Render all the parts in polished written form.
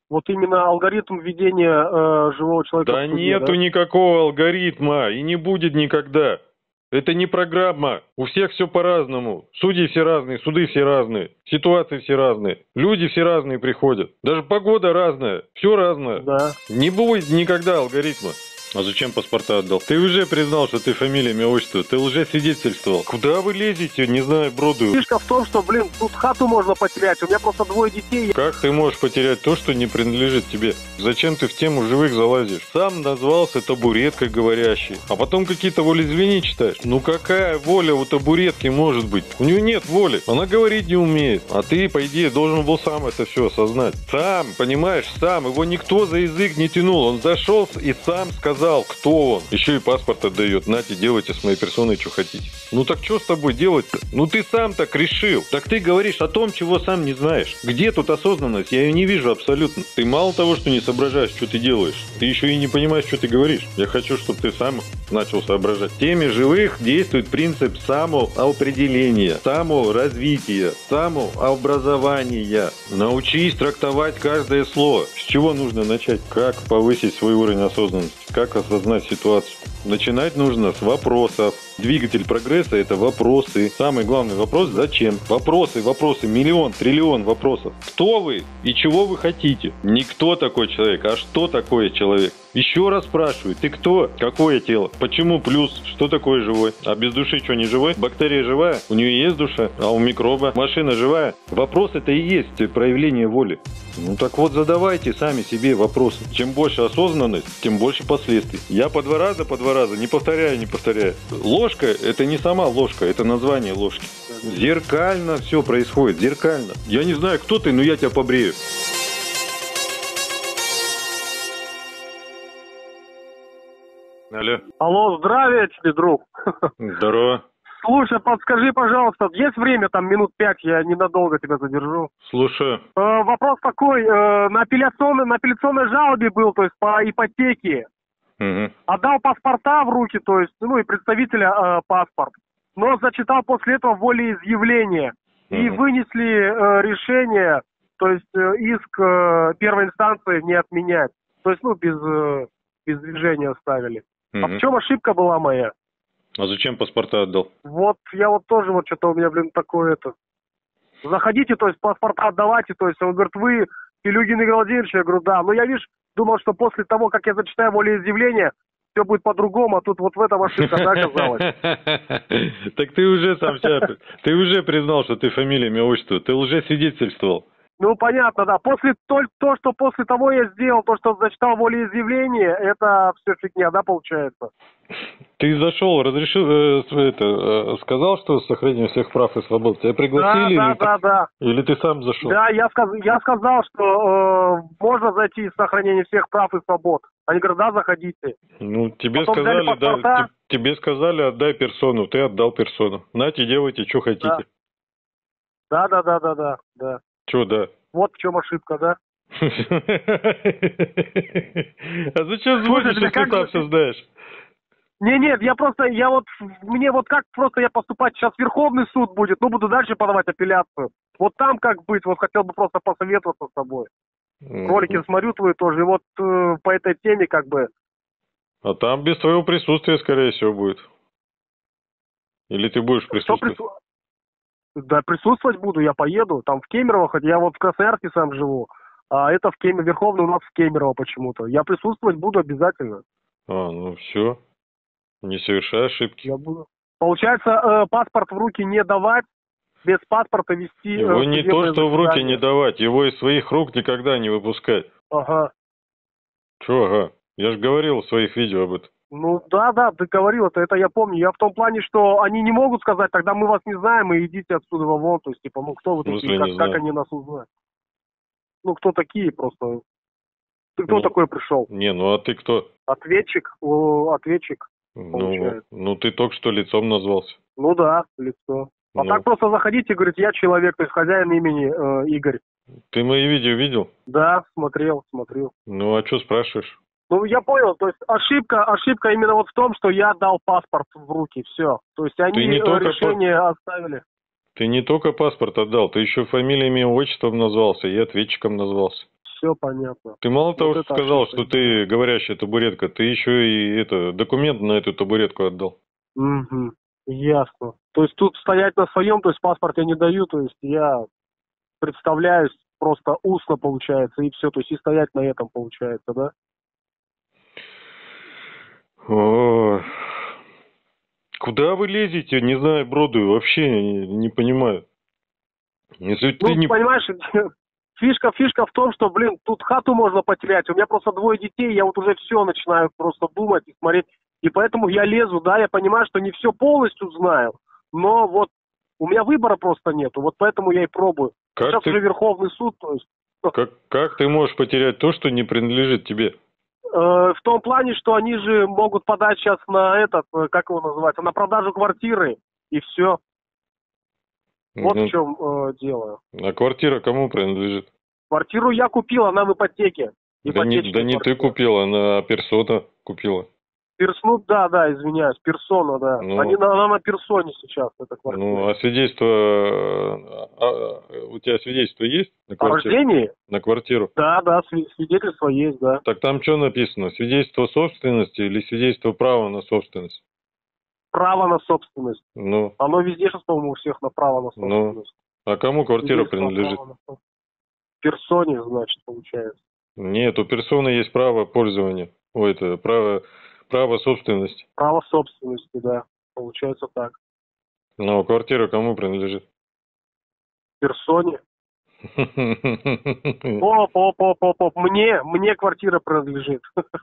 Вот именно алгоритм введения живого человека Да в суде, нету да? никакого алгоритма и не будет никогда. Это не программа. У всех все по-разному. Судьи все разные, суды все разные, ситуации все разные, люди все разные приходят. Даже погода разная, все разное. Да. Не будет никогда алгоритма. А зачем паспорта отдал? Ты уже признал, что ты фамилия, имя, отчество. Ты лжесвидетельствовал. Куда вы лезете, не знаю, броду? Фишка в том, что, блин, тут хату можно потерять. У меня просто 2 детей. Как ты можешь потерять то, что не принадлежит тебе? Зачем ты в тему живых залазишь? Сам назвался табуреткой говорящей, а потом какие-то волеизъявления читаешь. Ну какая воля у табуретки может быть? У нее нет воли. Она говорить не умеет. А ты, по идее, должен был сам это все осознать. Сам, понимаешь, сам. Его никто за язык не тянул. Он зашел и сам сказал, кто он. Еще и паспорт отдает. Нате, делайте с моей персоной, что хотите. Ну так что с тобой делать-то? Ну ты сам так решил. Так ты говоришь о том, чего сам не знаешь. Где тут осознанность? Я ее не вижу абсолютно. Ты мало того, что не соображаешь, что ты делаешь, ты еще и не понимаешь, что ты говоришь. Я хочу, чтобы ты сам начал соображать. В теме живых действует принцип самоопределения, саморазвития, самообразования. Научись трактовать каждое слово. С чего нужно начать? Как повысить свой уровень осознанности? Как осознать ситуацию? Начинать нужно с вопросов. Двигатель прогресса – это вопросы. Самый главный вопрос – зачем? Вопросы, миллион, триллион вопросов. Кто вы и чего вы хотите? Не кто такой человек, а что такое человек? Еще раз спрашиваю, ты кто? Какое тело? Почему плюс? Что такое живой? А без души что, не живой? Бактерия живая? У нее есть душа? А у микроба? Машина живая? Вопрос это и есть проявление воли. Ну так вот, задавайте сами себе вопросы. Чем больше осознанность, тем больше последствий. Я по два раза, не повторяю. Ложка – это не сама ложка, это название ложки. Зеркально все происходит, зеркально. Я не знаю, кто ты, но я тебя побрею. Алло. Алло, здравия тебе, друг. Здорово. Слушай, подскажи, пожалуйста, есть время, там, минут 5, я ненадолго тебя задержу. Слушаю. Вопрос такой, на апелляционной жалобе был, то есть по ипотеке. Угу. Отдал паспорта в руки, то есть, ну и представителя паспорт. Но зачитал после этого волеизъявление. И вынесли решение, то есть иск первой инстанции не отменять. То есть, ну, без движения оставили. А в чем ошибка была моя? А зачем паспорта отдал? Вот, я вот тоже, вот что-то у меня, блин, такое это. Заходите, то есть паспорта отдавайте, то есть он говорит, вы Пилюгин Игорь Владимирович, я говорю, да. Но я, видишь, думал, что после того, как я зачитаю волеизъявление, все будет по-другому, а тут вот в этом ошибка, да, оказалась. Так ты уже сам себя, ты уже признал, что ты фамилия, имя, отчество, ты свидетельствовал. Ну, понятно, да. После то, что после того я сделал, то, что зачитал волеизъявление, это все фигня, да, получается? Ты зашел, разрешил, сказал, что с сохранением всех прав и свобод. Тебя пригласили? Да. Или ты сам зашел? Да, я сказал, что можно зайти с сохранением всех прав и свобод. Они говорят, да, заходите. Ну, тебе потом сказали, да, тебе сказали, отдай персону, ты отдал персону. Нате, делайте, что хотите. Да. Че, да? Вот в чем ошибка, да? А зачем звонишь, если ты сам все знаешь? Нет, мне поступать сейчас Верховный суд будет, ну, буду дальше подавать апелляцию. Вот там как быть, вот хотел бы просто посоветоваться с тобой. Ролики смотрю твои тоже, и вот по этой теме как бы. А там без твоего присутствия, скорее всего, будет. Или ты будешь присутствовать? Да, присутствовать буду, я поеду, там в Кемерово, хоть я вот в Красноярске сам живу, а это Верховный у нас в Кемерово почему-то. Я присутствовать буду обязательно. А, ну все. Не совершай ошибки. Я буду. Получается, паспорт в руки не давать, без паспорта вести... Его не то, что в руки не давать, его из своих рук никогда не выпускать. Ага. Че, ага? Я же говорил в своих видео об этом. Ну да, ты говорил, это я помню. Я в том плане, что они не могут сказать, тогда мы вас не знаем, и идите отсюда вон. То есть, типа, ну кто вы такие, как они нас узнают? Ну, кто такие просто? Ты кто такой пришел? Не, ну а ты кто? Ответчик. Ну, ты только что лицом назвался. Ну да, лицо. А так просто заходите, говорит, я человек, то есть хозяин имени Игорь. Ты мои видео видел? Да, смотрел. Ну, а что спрашиваешь? Ну, я понял, то есть ошибка именно вот в том, что я дал паспорт в руки, все. То есть они решение оставили. Ты не только паспорт отдал, ты еще фамилией, имя, отчеством назвался и ответчиком назвался. все понятно. Ты мало того, Вот что это сказал, вообще что ты говорящая табуретка, ты еще и документ на эту табуретку отдал. Угу. Ясно. То есть тут стоять на своем, то есть паспорт я не даю, то есть я представляюсь просто устно получается, и все, то есть и стоять на этом получается, да? О, куда вы лезете, не знаю, броду, вообще не понимаю. Если ты Ну, не... понимаешь, фишка в том, что, блин, тут хату можно потерять. У меня просто 2 детей, я вот уже все начинаю просто думать и смотреть. И поэтому я лезу, да, я понимаю, что не все полностью знаю, но вот у меня выбора просто нету, вот поэтому я и пробую. Как Сейчас ты, уже Верховный суд, то есть, как ты можешь потерять то, что не принадлежит тебе? в том плане, что они же могут подать сейчас на этот, как его называется, на продажу квартиры, и все. Вот в Ну, чем дело. а квартира кому принадлежит? Квартиру я купил, она в ипотеке. Да не Ипотечная ты квартира. купила, она персона купила. Ну, да, извиняюсь, персона, да. Ну, Она на персоне сейчас, эта квартира. ну, а свидетельство... у тебя свидетельство есть на О квартиру? рождении? На квартиру? Да, свидетельство есть, да. Так там что написано? Свидетельство собственности или свидетельство права на собственность? Право на собственность. Ну, Оно везде сейчас, по-моему, у всех на право на ну. собственность. А кому квартира Свидетельство принадлежит? права на собственность. Персоне, значит, получается. Нет, у персоны есть право пользования. Ой, это право собственности. Право собственности, да. Получается так. Но квартира кому принадлежит? Персоне. Оп. Мне квартира принадлежит.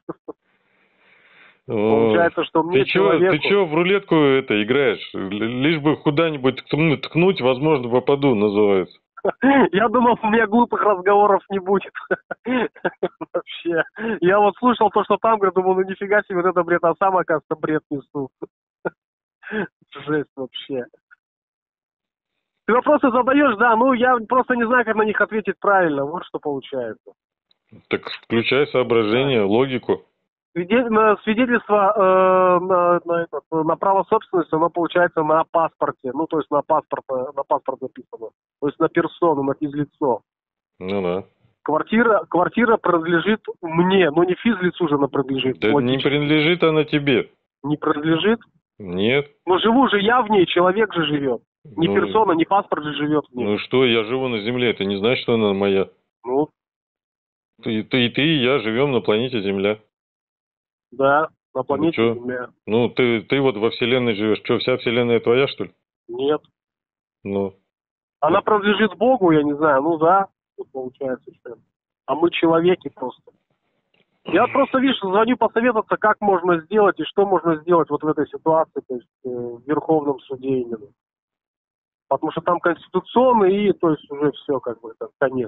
Получается, что мне, человеку... Ты чё в рулетку это играешь? Лишь бы куда-нибудь ткнуть, возможно, попаду, называется. Я думал, у меня глупых разговоров не будет. Вообще. Я вот слушал то, что там, говорю, думал, ну нифига себе, вот это бред, а сам, оказывается, бред несу. Жесть вообще. Ты вопросы задаешь, да, ну я просто не знаю, как на них ответить правильно. Вот что получается. Так включай соображение, логику. Свидетельство на право собственности, оно получается на паспорте. Ну, то есть на паспорт написано. То есть на персону, на физлицо. Ну да. Квартира принадлежит мне, но не физлицу же она принадлежит. Да не принадлежит она тебе. Не принадлежит? Нет. Но живу же я в ней, человек же живет. Не персона, не паспорт же живет в ней. Ну что, я живу на Земле, это не значит, что она моя. Ну, Ты и я живем на планете Земля. да, на планете Ну, Земля. ну ты вот во Вселенной живешь. Что, вся Вселенная твоя, что ли? Нет. Ну. Она принадлежит Богу, я не знаю, ну да, тут получается, что. А мы человеки просто. Я просто, видишь, звоню посоветоваться, как можно сделать и что можно сделать вот в этой ситуации, то есть в Верховном суде именно. Потому что там конституционный и, то есть, уже все, как бы, это конец.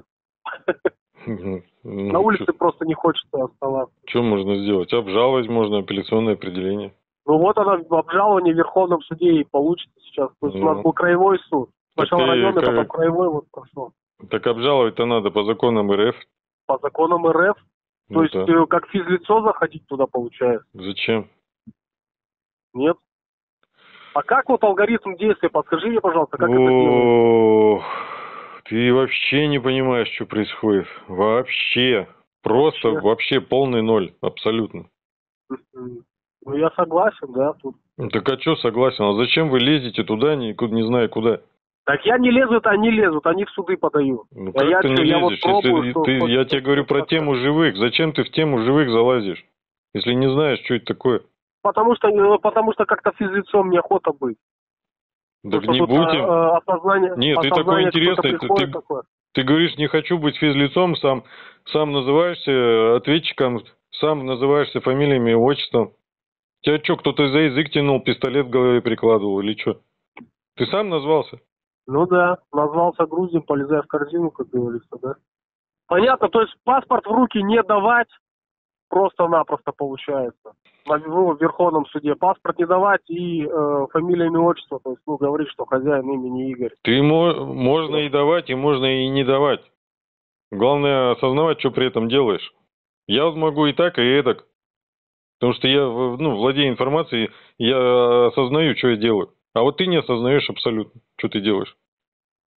На улице просто не хочется оставаться. Что можно сделать? Обжаловать можно, апелляционное определение. Ну вот она, обжалование в Верховном суде и получится сейчас. То есть у нас был краевой суд. Сначала районный, потом краевой, вот прошло. Так обжаловать-то надо по законам РФ. По законам РФ? То есть как физлицо заходить туда получается? Зачем? Нет. А как вот алгоритм действия? Подскажи мне, пожалуйста, как это делается? Ты вообще не понимаешь, что происходит. Вообще. Просто вообще полный ноль. Абсолютно. Ну, я согласен, да, тут. Так а что согласен? А зачем вы лезете туда, не знаю куда? Так я не лезу, они лезут, они в суды подают. Ну как ты не лезешь? Я тебе говорю про тему живых. Зачем ты в тему живых залазишь? Если не знаешь, что это такое? Потому что как-то физлицом неохота быть. Так не будем. Осознание, нет, ты такой интересный. Ты говоришь, не хочу быть физлицом, сам называешься ответчиком, сам называешься фамилиями и отчеством. Тебя что, кто-то за язык тянул, пистолет в голове прикладывал или что? Ты сам назвался? Ну да, назвался грузин, полезая в корзину, как говорится, да. Понятно, то есть паспорт в руки не давать просто-напросто получается. В Верховном суде паспорт не давать и фамилия, имя, отчество, то есть, говорить, что хозяин имени Игорь. Ты можно и давать, и можно и не давать. Главное осознавать, что при этом делаешь. Я вот могу и так, и эдак. Потому что я владею информацией, я осознаю, что я делаю. А вот ты не осознаешь абсолютно, что ты делаешь.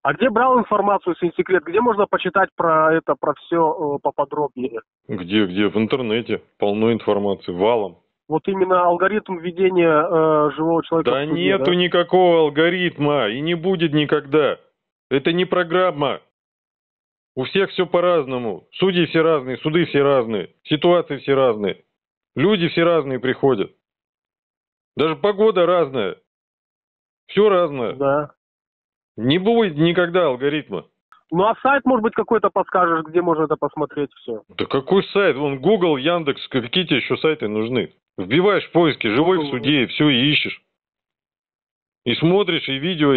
А где брал информацию, если не секрет? Где можно почитать про это, про все поподробнее? Где? В интернете. Полно информации. Валом. Вот именно алгоритм введения живого человека Да в суде, нету да? никакого алгоритма и не будет никогда. Это не программа. У всех все по-разному. Судьи все разные, суды все разные, ситуации все разные. Люди все разные приходят. Даже погода разная. Все разное. Да. Не будет никогда алгоритма. Ну а сайт, может быть, какой-то подскажешь, где можно это посмотреть все? Да какой сайт? Вон Google, Яндекс, какие тебе еще сайты нужны? Вбиваешь в поиске «живой в суде» и все, и ищешь. И смотришь, и видео,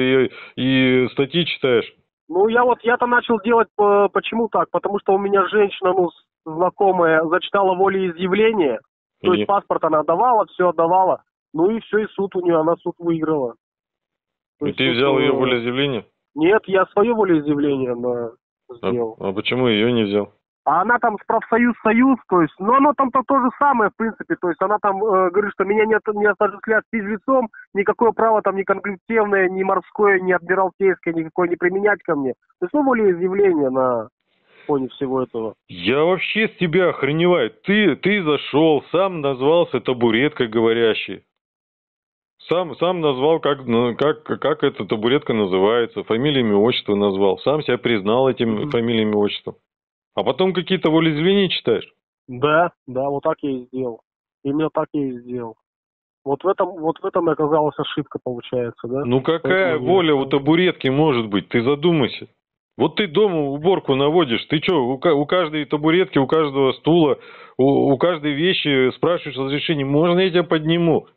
и статьи читаешь. Ну, я-то начал делать, почему так? Потому что у меня женщина, знакомая, зачитала волеизъявление, то есть паспорт она отдавала, все отдавала, ну и все, и суд у нее, она суд выиграла. И ты взял ее волеизъявление? Нет, я свое волеизъявление сделал. А почему ее не взял? А она там с профсоюз, то есть, ну оно там-то то же самое, в принципе, то есть она там говорит, что меня не осуществляют физлицом, никакое право там ни конглютивное, ни морское, ни адмиралтейское, никакое не применять ко мне. То есть, волеизъявление на фоне всего этого. Я вообще с тебя охреневаю. Ты зашел, сам назвался табуреткой говорящей. Сам назвал, как эта табуретка называется, фамилиями, отчество назвал. Сам себя признал этим фамилиями, отчеством. А потом какие-то волеизъявления читаешь? Да, вот так я и сделал. Именно так я и сделал. Вот в этом и оказалась ошибка, получается, да? Ну какая воля у табуретки может быть? Ты задумайся. Вот ты дома уборку наводишь, ты что, у каждой табуретки, у каждого стула, у каждой вещи спрашиваешь разрешение, можно я тебя подниму?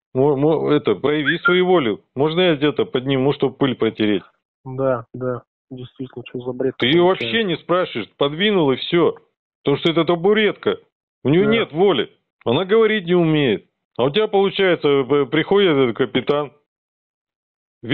Прояви свою волю. Можно я где-то подниму, чтобы пыль протереть? Да, действительно, что за бред. Ты ее вообще не спрашиваешь, подвинул и все. Потому что это табуретка. У нее нет воли. Она говорить не умеет. А у тебя, получается, приходит этот капитан, к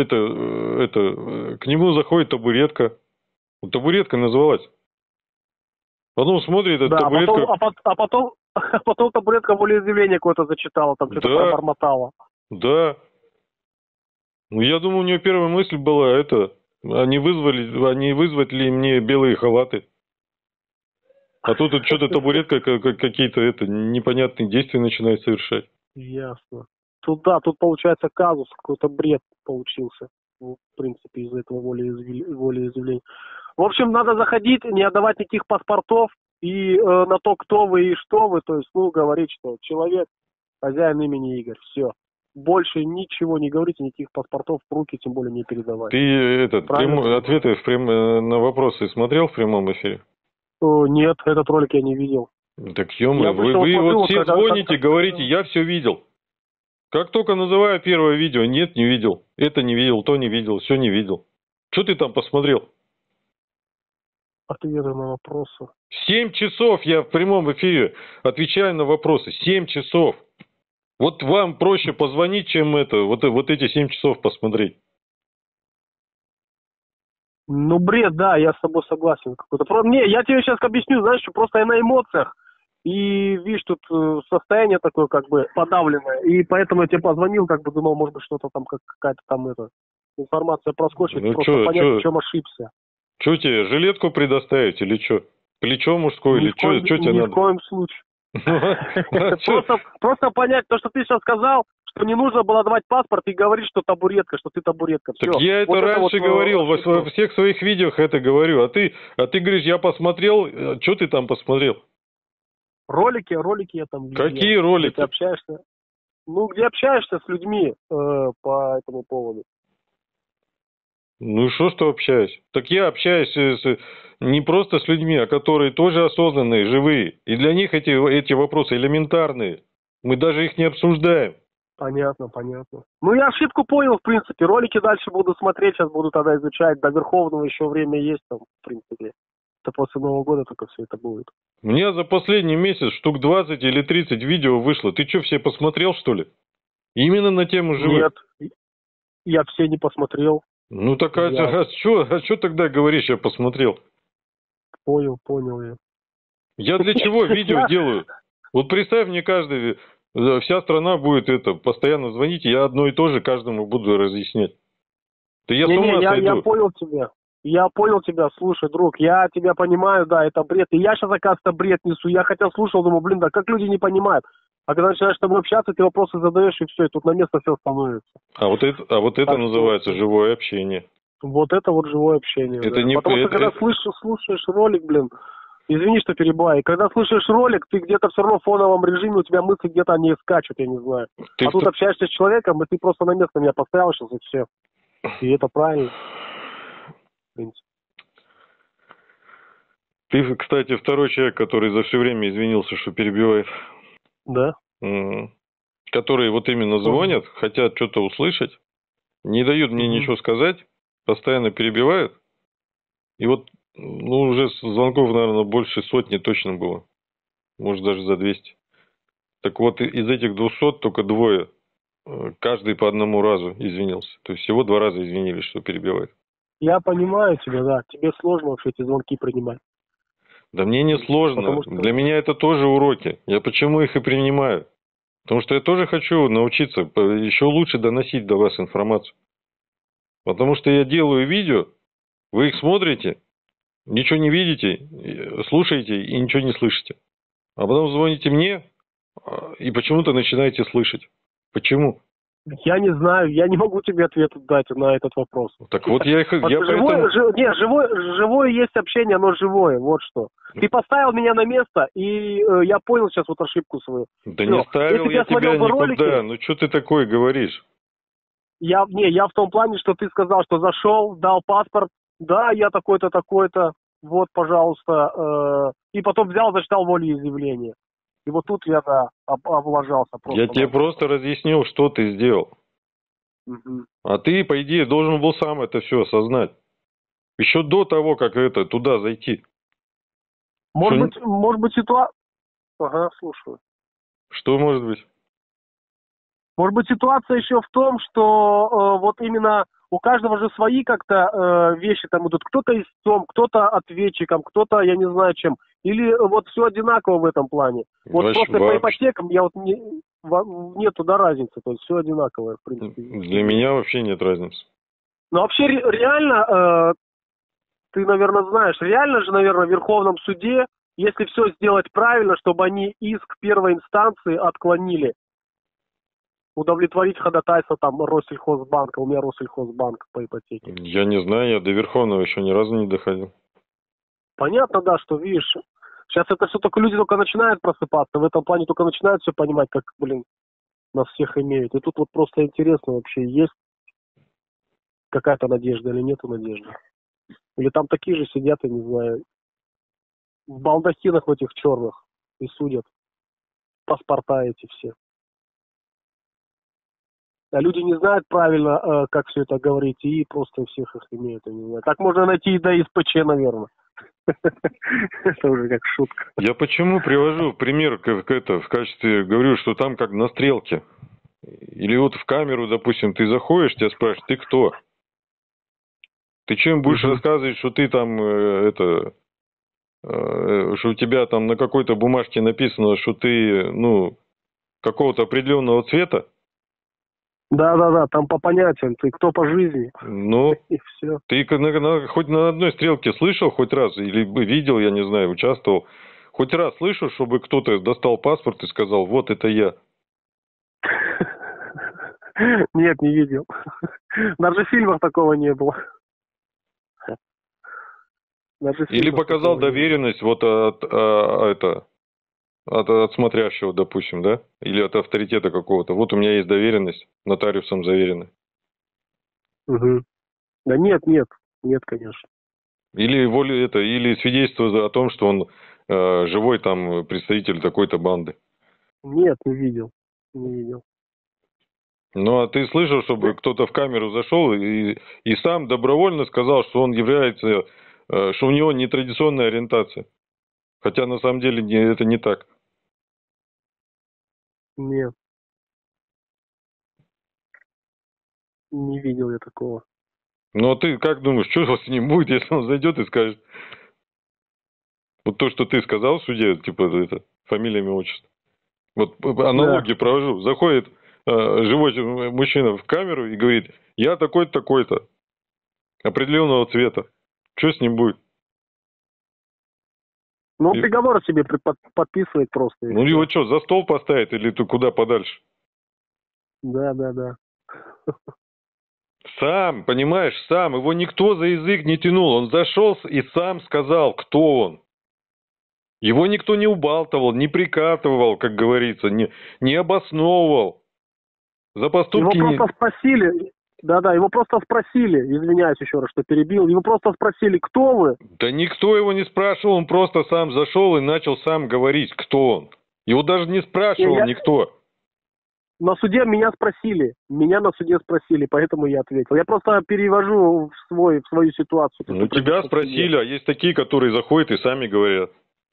нему заходит табуретка. Табуретка называлась. Потом смотрит, эта табуретка... А потом табуретка волеизъявление какое-то зачитала, там что-то пробормотала. Да. Ну, я думаю, у нее первая мысль была а не вызвать ли мне белые халаты. А тут что-то табуретка какие-то непонятные действия начинает совершать. Ясно. Тут получается казус, какой-то бред получился. В принципе, из этого волеизъявления. В общем, надо заходить, не отдавать никаких паспортов и на то, кто вы и что вы, то есть, говорить, что человек, хозяин имени Игорь, все. Больше ничего не говорите, никаких паспортов в руки, тем более не передавать. Ты ответы на вопросы смотрел в прямом эфире? Нет, этот ролик я не видел. Так, ё-моё, вы вот все звоните, говорите, я все видел. Как только называю первое видео, нет, не видел. Это не видел, то не видел, все не видел. Что ты там посмотрел? Ответы на вопросы. 7 часов я в прямом эфире отвечаю на вопросы. 7 часов. Вот вам проще позвонить, чем вот эти 7 часов посмотреть. Ну, бред, да, я с тобой согласен. Я тебе сейчас объясню, знаешь, что просто я на эмоциях. И, видишь, тут состояние такое, как бы, подавленное. И поэтому я тебе позвонил, как бы думал, может быть, что-то там, какая-то там информация проскочит, просто понять, в чем ошибся. Что тебе, жилетку предоставить или что? Плечо мужское или что тебе надо? Ни в коем случае. Просто понять то, что ты сейчас сказал, что не нужно было давать паспорт и говорить, что табуретка, что ты табуретка. Так я это раньше говорил, во всех своих видео это говорю. А ты говоришь, я посмотрел, что ты там посмотрел? Ролики я там видел. Какие ролики? Где ты общаешься? Где общаешься с людьми по этому поводу. Ну и что общаюсь? Так я общаюсь не просто с людьми, а которые тоже осознанные, живые. И для них эти вопросы элементарные. Мы даже их не обсуждаем. Понятно. Я ошибку понял, в принципе. Ролики дальше буду смотреть, сейчас буду тогда изучать. До Верховного еще время есть там, в принципе. Это после Нового года только все это будет. У меня за последний месяц штук 20 или 30 видео вышло. Ты что, все посмотрел, что ли? Именно на тему живых? Нет, я все не посмотрел. Ну так а что тогда говоришь, я посмотрел? Понял я. Я для чего видео делаю? Вот представь мне вся страна будет постоянно звонить, и я одно и то же каждому буду разъяснять. Да я с Не-не, ума я сойду. понял тебя. Я понял тебя, слушай, друг, я тебя понимаю, да, это бред. И я сейчас, оказывается, бред несу. Я хотел слушал, думаю, блин, да как люди не понимают. А когда начинаешь с тобой общаться, ты вопросы задаешь, и все, и тут на место все становится. А вот это Так что называется живое общение. вот это вот живое общение, Это да. не... Потому что когда слушаешь ролик, блин, извини, что перебиваю, когда слушаешь ролик, ты где-то все равно в фоновом режиме, у тебя мысли где-то они скачут, я не знаю. Ты А тут общаешься с человеком, и ты просто на место меня поставил сейчас, и все. И это правильно. В принципе. Ты, кстати, второй человек, который за все время извинился, что перебивает. Да. Которые вот именно звонят, хотят что-то услышать, не дают мне ничего сказать, постоянно перебивают. И вот, ну, уже звонков, наверное, больше сотни точно было. Может, даже за 200. Так вот, из этих 200 только двое. Каждый по одному разу извинился. То есть всего 2 раза извинились, что перебивает. Я понимаю тебя, да. Тебе сложно вообще эти звонки принимать. Да мне не сложно. Что... Для меня это тоже уроки. Я почему их и принимаю? Потому что я тоже хочу научиться еще лучше доносить до вас информацию. Потому что я делаю видео, вы их смотрите, ничего не видите, слушаете и ничего не слышите. А потом звоните мне и почему-то начинаете слышать. Почему? Я не знаю, я не могу тебе ответ дать на этот вопрос. Так вот я живое есть общение, оно живое, вот что. Ты поставил меня на место, и я понял сейчас вот ошибку свою. Да не ставил я тебя никуда, ролики, ну что ты такое говоришь? Я в том плане, что ты сказал, что зашел, дал паспорт, да, я такой-то, такой-то, вот, пожалуйста, и потом взял, зачитал волеизъявление. И вот тут я, да, облажался просто. Я тебе просто разъяснил, что ты сделал. Угу. А ты, по идее, должен был сам это все осознать. Еще до того, как туда зайти. Может быть, ситуация... Ага, слушаю. Что может быть? Может быть, ситуация еще в том, что вот именно у каждого же свои как-то вещи там идут. Кто-то истцом, кто-то ответчиком, кто-то, я не знаю чем. Или вот все одинаково в этом плане. Вот просто по ипотекам я вот нет туда разницы. То есть все одинаковое, в принципе. Для меня вообще нет разницы. Ну, вообще реально, ты, наверное, знаешь, реально же, наверное, в Верховном суде, если все сделать правильно, чтобы они иск первой инстанции отклонили, удовлетворить ходатайство там Россельхозбанка, у меня Россельхозбанк по ипотеке. Я не знаю, я до Верховного еще ни разу не доходил. Понятно, да, что, видишь, сейчас это все только люди только начинают просыпаться, в этом плане только начинают все понимать, как, блин, нас всех имеют. И тут вот просто интересно вообще, есть какая-то надежда или нету надежды. Или там такие же сидят, я не знаю, в балдахинах в этих черных и судят. Паспорта эти все. А люди не знают правильно, как все это говорить, и просто всех их имеют. Я не знаю. Так можно найти и до СПЧ, наверное. Это уже как шутка. Я почему привожу пример в качестве, говорю, что там как на стрелке. Или вот в камеру, допустим, ты заходишь, тебя спрашивают, ты кто? Ты что им будешь рассказывать, что ты там, что у тебя там на какой-то бумажке написано, что ты, ну, какого-то определенного цвета? Да, там по понятиям, ты кто по жизни. Ну, и все. Ты хоть на одной стрелке слышал хоть раз, или видел, я не знаю, участвовал, хоть раз слышал, чтобы кто-то достал паспорт и сказал, вот это я? Нет, не видел. Даже в фильмах такого не было. Или показал доверенность вот от смотрящего, допустим, да? Или от авторитета какого-то. Вот у меня есть доверенность, нотариусом заверенная. Угу. Да нет, конечно. Или свидетельство о том, что он живой там представитель такой-то банды. Нет, не видел. Ну, а ты слышал, чтобы кто-то в камеру зашел и сам добровольно сказал, что он является, что у него нетрадиционная ориентация? Хотя на самом деле это не так. Нет. Не видел я такого. Ну, а ты как думаешь, что с ним будет, если он зайдет и скажет? Вот то, что ты сказал в суде, типа, это, фамилия, имя, отчество. Вот аналогии провожу. Заходит живой мужчина в камеру и говорит, я такой-то, такой-то. определенного цвета. Что с ним будет? Ну, он приговор себе подписывает просто. Ну, его что, за стол поставить или ты куда подальше? Да, да, да. Сам, понимаешь, сам. Его никто за язык не тянул. Он зашел и сам сказал, кто он. Его никто не убалтывал, не прикатывал, как говорится, не обосновывал. За поступки... Его просто спросили, да-да, его просто спросили, извиняюсь еще раз, что перебил, его просто спросили, кто вы? Да никто его не спрашивал, он просто сам зашел и начал сам говорить, кто он. Его даже не спрашивал никто. На суде меня на суде спросили, поэтому я ответил. Я просто перевожу в свою ситуацию. Ну, тебя спросили, а есть такие, которые заходят и сами говорят.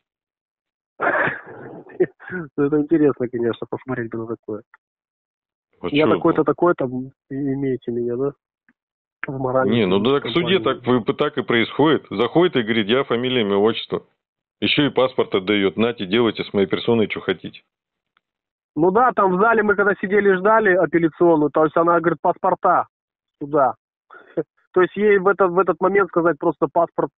Это интересно, конечно, посмотреть на такое. А я такой-то, такой-то, имеете меня, да? В морали. Не, ну так в суде так и происходит. Заходит и говорит, я фамилия, имя, отчество. Еще и паспорт отдает. Нате, делайте с моей персоной, что хотите. Ну да, там в зале мы когда сидели и ждали апелляционную, то есть она говорит, паспорта сюда. То есть ей в этот момент сказать просто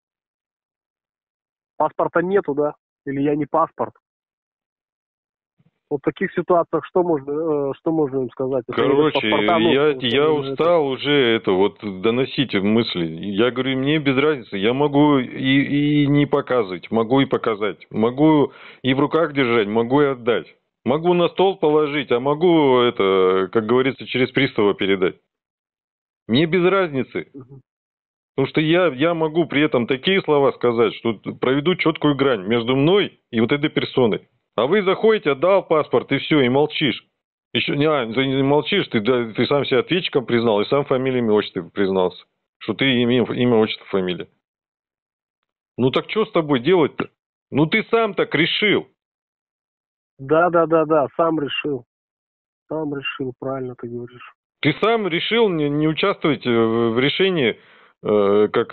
паспорта нету, да? Или я не паспорт. Вот в таких ситуациях что можно им сказать? Короче, я устал уже доносить мысли. Я говорю, мне без разницы. Я могу и не показывать, могу и показать. Могу и в руках держать, могу и отдать. Могу на стол положить, а могу как говорится, через пристава передать. Мне без разницы. Потому что я могу при этом такие слова сказать, что проведу четкую грань между мной и вот этой персоной. А вы заходите, отдал паспорт, и все, и молчишь. Еще не молчишь, ты сам себя ответчиком признал, и сам фамилия, имя, отчество признался. Что ты имя, отчество, фамилия. Ну так что с тобой делать-то? Ну ты сам так решил. Да, сам решил. Сам решил, правильно ты говоришь. Ты сам решил не участвовать в решении, как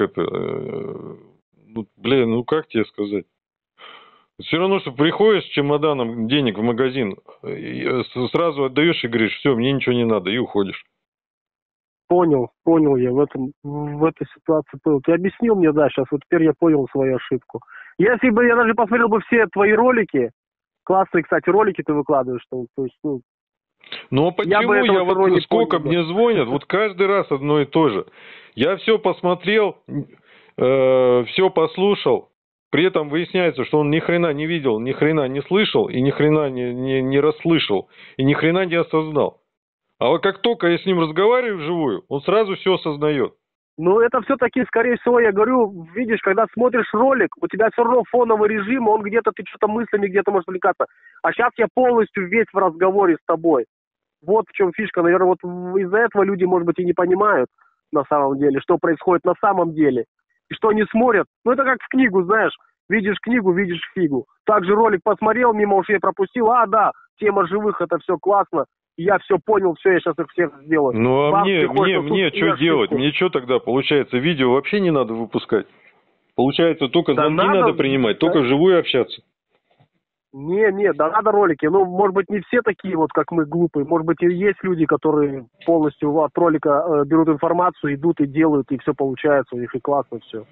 тебе сказать? Все равно, что приходишь с чемоданом денег в магазин, сразу отдаешь и говоришь, все, мне ничего не надо, и уходишь. Понял я в этой ситуации понял. Ты объяснил мне, да, сейчас, вот теперь я понял свою ошибку. Если бы я даже посмотрел бы все твои ролики, классные, кстати, ролики ты выкладываешь, то есть, ну а почему сколько мне звонят, вот каждый раз одно и то же. Я все посмотрел, все послушал. При этом выясняется, что он ни хрена не видел, ни хрена не слышал, и ни хрена не расслышал, и ни хрена не осознал. А вот как только я с ним разговариваю вживую, он сразу все осознает. Ну, это все-таки, скорее всего, я говорю, видишь, когда смотришь ролик, у тебя все равно фоновый режим, он где-то, ты что-то мыслями где-то можешь отвлекаться. А сейчас я полностью весь в разговоре с тобой. Вот в чем фишка. Наверное, вот из-за этого люди, может быть, и не понимают на самом деле, что происходит на самом деле. И что они смотрят. Ну, это как в книгу, знаешь. Видишь книгу, видишь фигу. Также ролик посмотрел, мимо ушей пропустил. А, да, тема живых, это все классно. Я все понял, все, я сейчас их всех сделаю. Ну, а мне что делать? Мне что тогда, получается, видео вообще не надо выпускать? Получается, только звонки надо принимать, только вживую общаться? Да надо ролики. Ну, может быть, не все такие вот, как мы, глупые. Может быть, и есть люди, которые полностью от ролика берут информацию, идут и делают, и все получается у них, и классно все.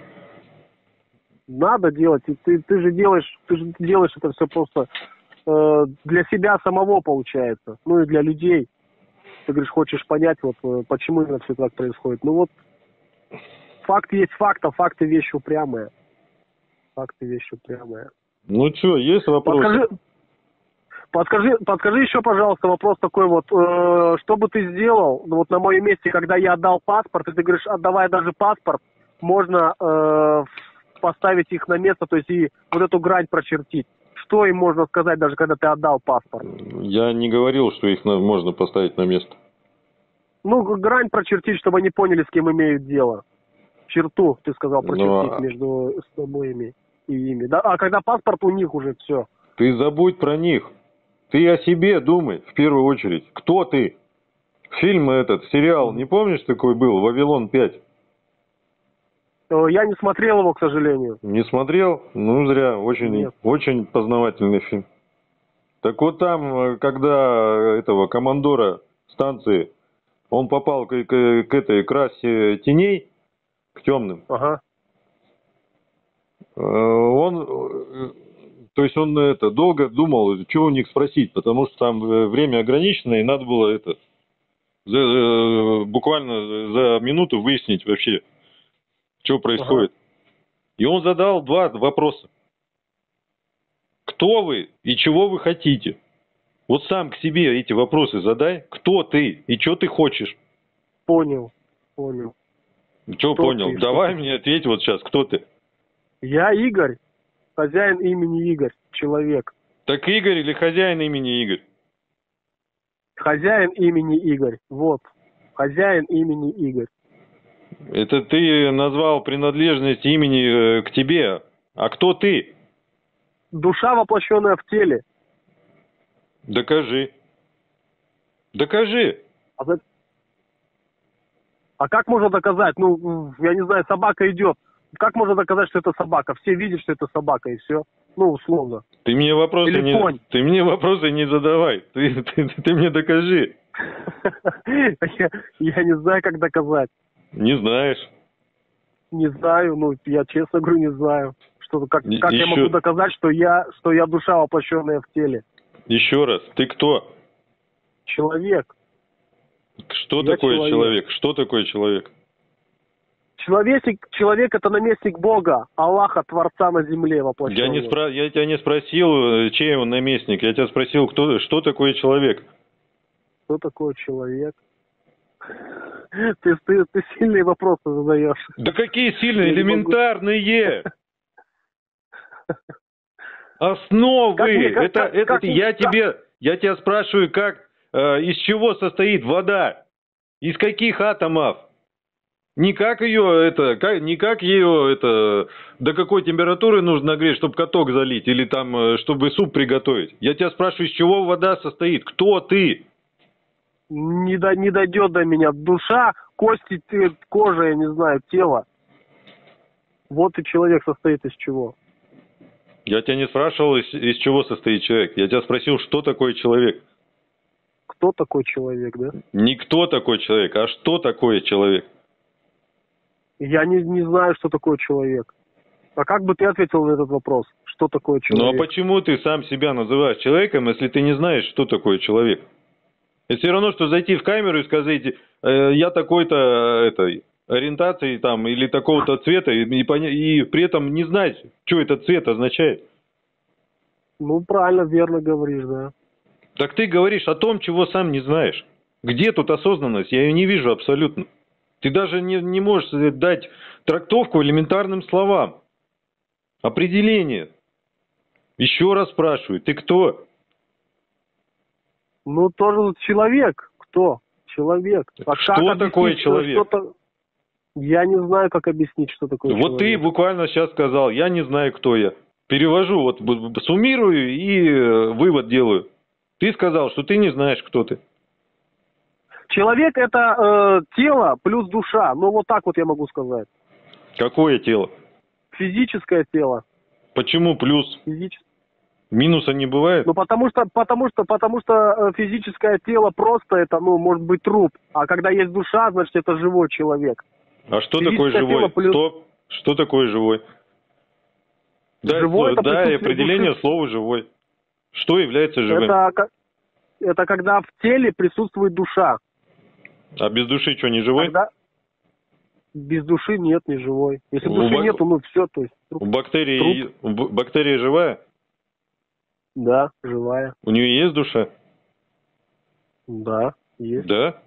Надо делать. Ты же делаешь это все просто для себя самого, получается. Ну и для людей. Ты говоришь, хочешь понять, вот почему именно все так происходит. Ну вот, факт есть факт, а факты вещи упрямые. Ну что, есть вопросы? Подскажи еще, пожалуйста, вопрос такой вот. Что бы ты сделал, вот на моем месте, когда я отдал паспорт, и ты говоришь, отдавая даже паспорт, можно поставить их на место, то есть и вот эту грань прочертить. Что им можно сказать, даже когда ты отдал паспорт? Я не говорил, что их можно поставить на место. Ну, грань прочертить, чтобы они поняли, с кем имеют дело. Черту, ты сказал, прочертить между собой и ими. Да? А когда паспорт у них уже все. Ты забудь про них. Ты о себе думай, в первую очередь. Кто ты? Фильм сериал, не помнишь, такой был, «Вавилон 5»? Я не смотрел его, к сожалению. Не смотрел? Ну, зря. Очень познавательный фильм. Так вот там, когда этого командора станции, он попал к расе теней, к темным. Ага. То есть он долго думал, что у них спросить, потому что там время ограничено, и надо было буквально за минуту выяснить вообще, что происходит. Ага. И он задал два вопроса. Кто вы и чего вы хотите? Вот сам к себе эти вопросы задай. Кто ты и что ты хочешь? Понял. Что понял? Ты, Давай что мне ответь вот сейчас, кто ты? Я Игорь, хозяин имени Игорь, человек. Так Игорь или хозяин имени Игорь? Хозяин имени Игорь, вот. Хозяин имени Игорь. Это ты назвал принадлежность имени к тебе. А кто ты? Душа, воплощенная в теле. Докажи. А как можно доказать? Ну, я не знаю, собака идет. Как можно доказать, что это собака? Все видят, что это собака, и все. Ну, условно. Ты мне вопросы Или конь. Ты мне вопросы не задавай. Ты мне докажи. Я не знаю, как доказать. Не знаешь. Не знаю, ну, я честно говорю, не знаю. Как я могу доказать, что я душа, воплощенная в теле? Еще раз, ты кто? Человек. Что такое человек? Что такое человек? Человек это наместник Бога, Аллаха, Творца на земле воплощенный. Я тебя не спросил, чей он наместник. Я тебя спросил, что такое человек? Что такое человек? Ты сильные вопросы задаешь. Да какие сильные? Элементарные! Основы! Я тебя спрашиваю, из чего состоит вода? Из каких атомов? Не как ее до какой температуры нужно нагреть, чтобы каток залить, или там, чтобы суп приготовить. Я тебя спрашиваю, из чего вода состоит? Кто ты? Не дойдет до меня. Душа, кости, кожа, я не знаю, тело. Вот и человек состоит из чего. Я тебя не спрашивал, из чего состоит человек. Я тебя спросил, что такое человек. Кто такой человек, да? Не кто такой человек, а что такое человек. Я не знаю, что такое человек. А как бы ты ответил на этот вопрос? Что такое человек? Ну а почему ты сам себя называешь человеком, если ты не знаешь, что такое человек? Это все равно, что зайти в камеру и сказать, я такой-то ориентации там, или такого-то цвета, и при этом не знать, что этот цвет означает. Ну, правильно, верно говоришь, да. Так ты говоришь о том, чего сам не знаешь. Где тут осознанность? Я ее не вижу абсолютно. Ты даже не можешь дать трактовку элементарным словам. Определение. Еще раз спрашиваю, ты кто? Ну, тоже человек. Кто? Человек. А что такое человек? Я не знаю, как объяснить, что такое человек. Вот ты буквально сейчас сказал, я не знаю, кто я. Перевожу, вот суммирую и вывод делаю. Ты сказал, что ты не знаешь, кто ты. Человек это тело плюс душа. Ну, вот так вот я могу сказать. Какое тело? Физическое тело. Почему плюс? Физическое. Минуса не бывает? Ну, потому что физическое тело просто это, ну, может быть труп. А когда есть душа, значит, это живой человек. А что такое живой? Стоп. Что такое живой? Живой дай определение души. слова живой. Что является живым? Это когда в теле присутствует душа. А без души что, не живой? Без души нет, не живой. Если души нету, ну все, то есть труп. Бактерия живая? Да, живая. У нее есть душа? Да, есть. Да?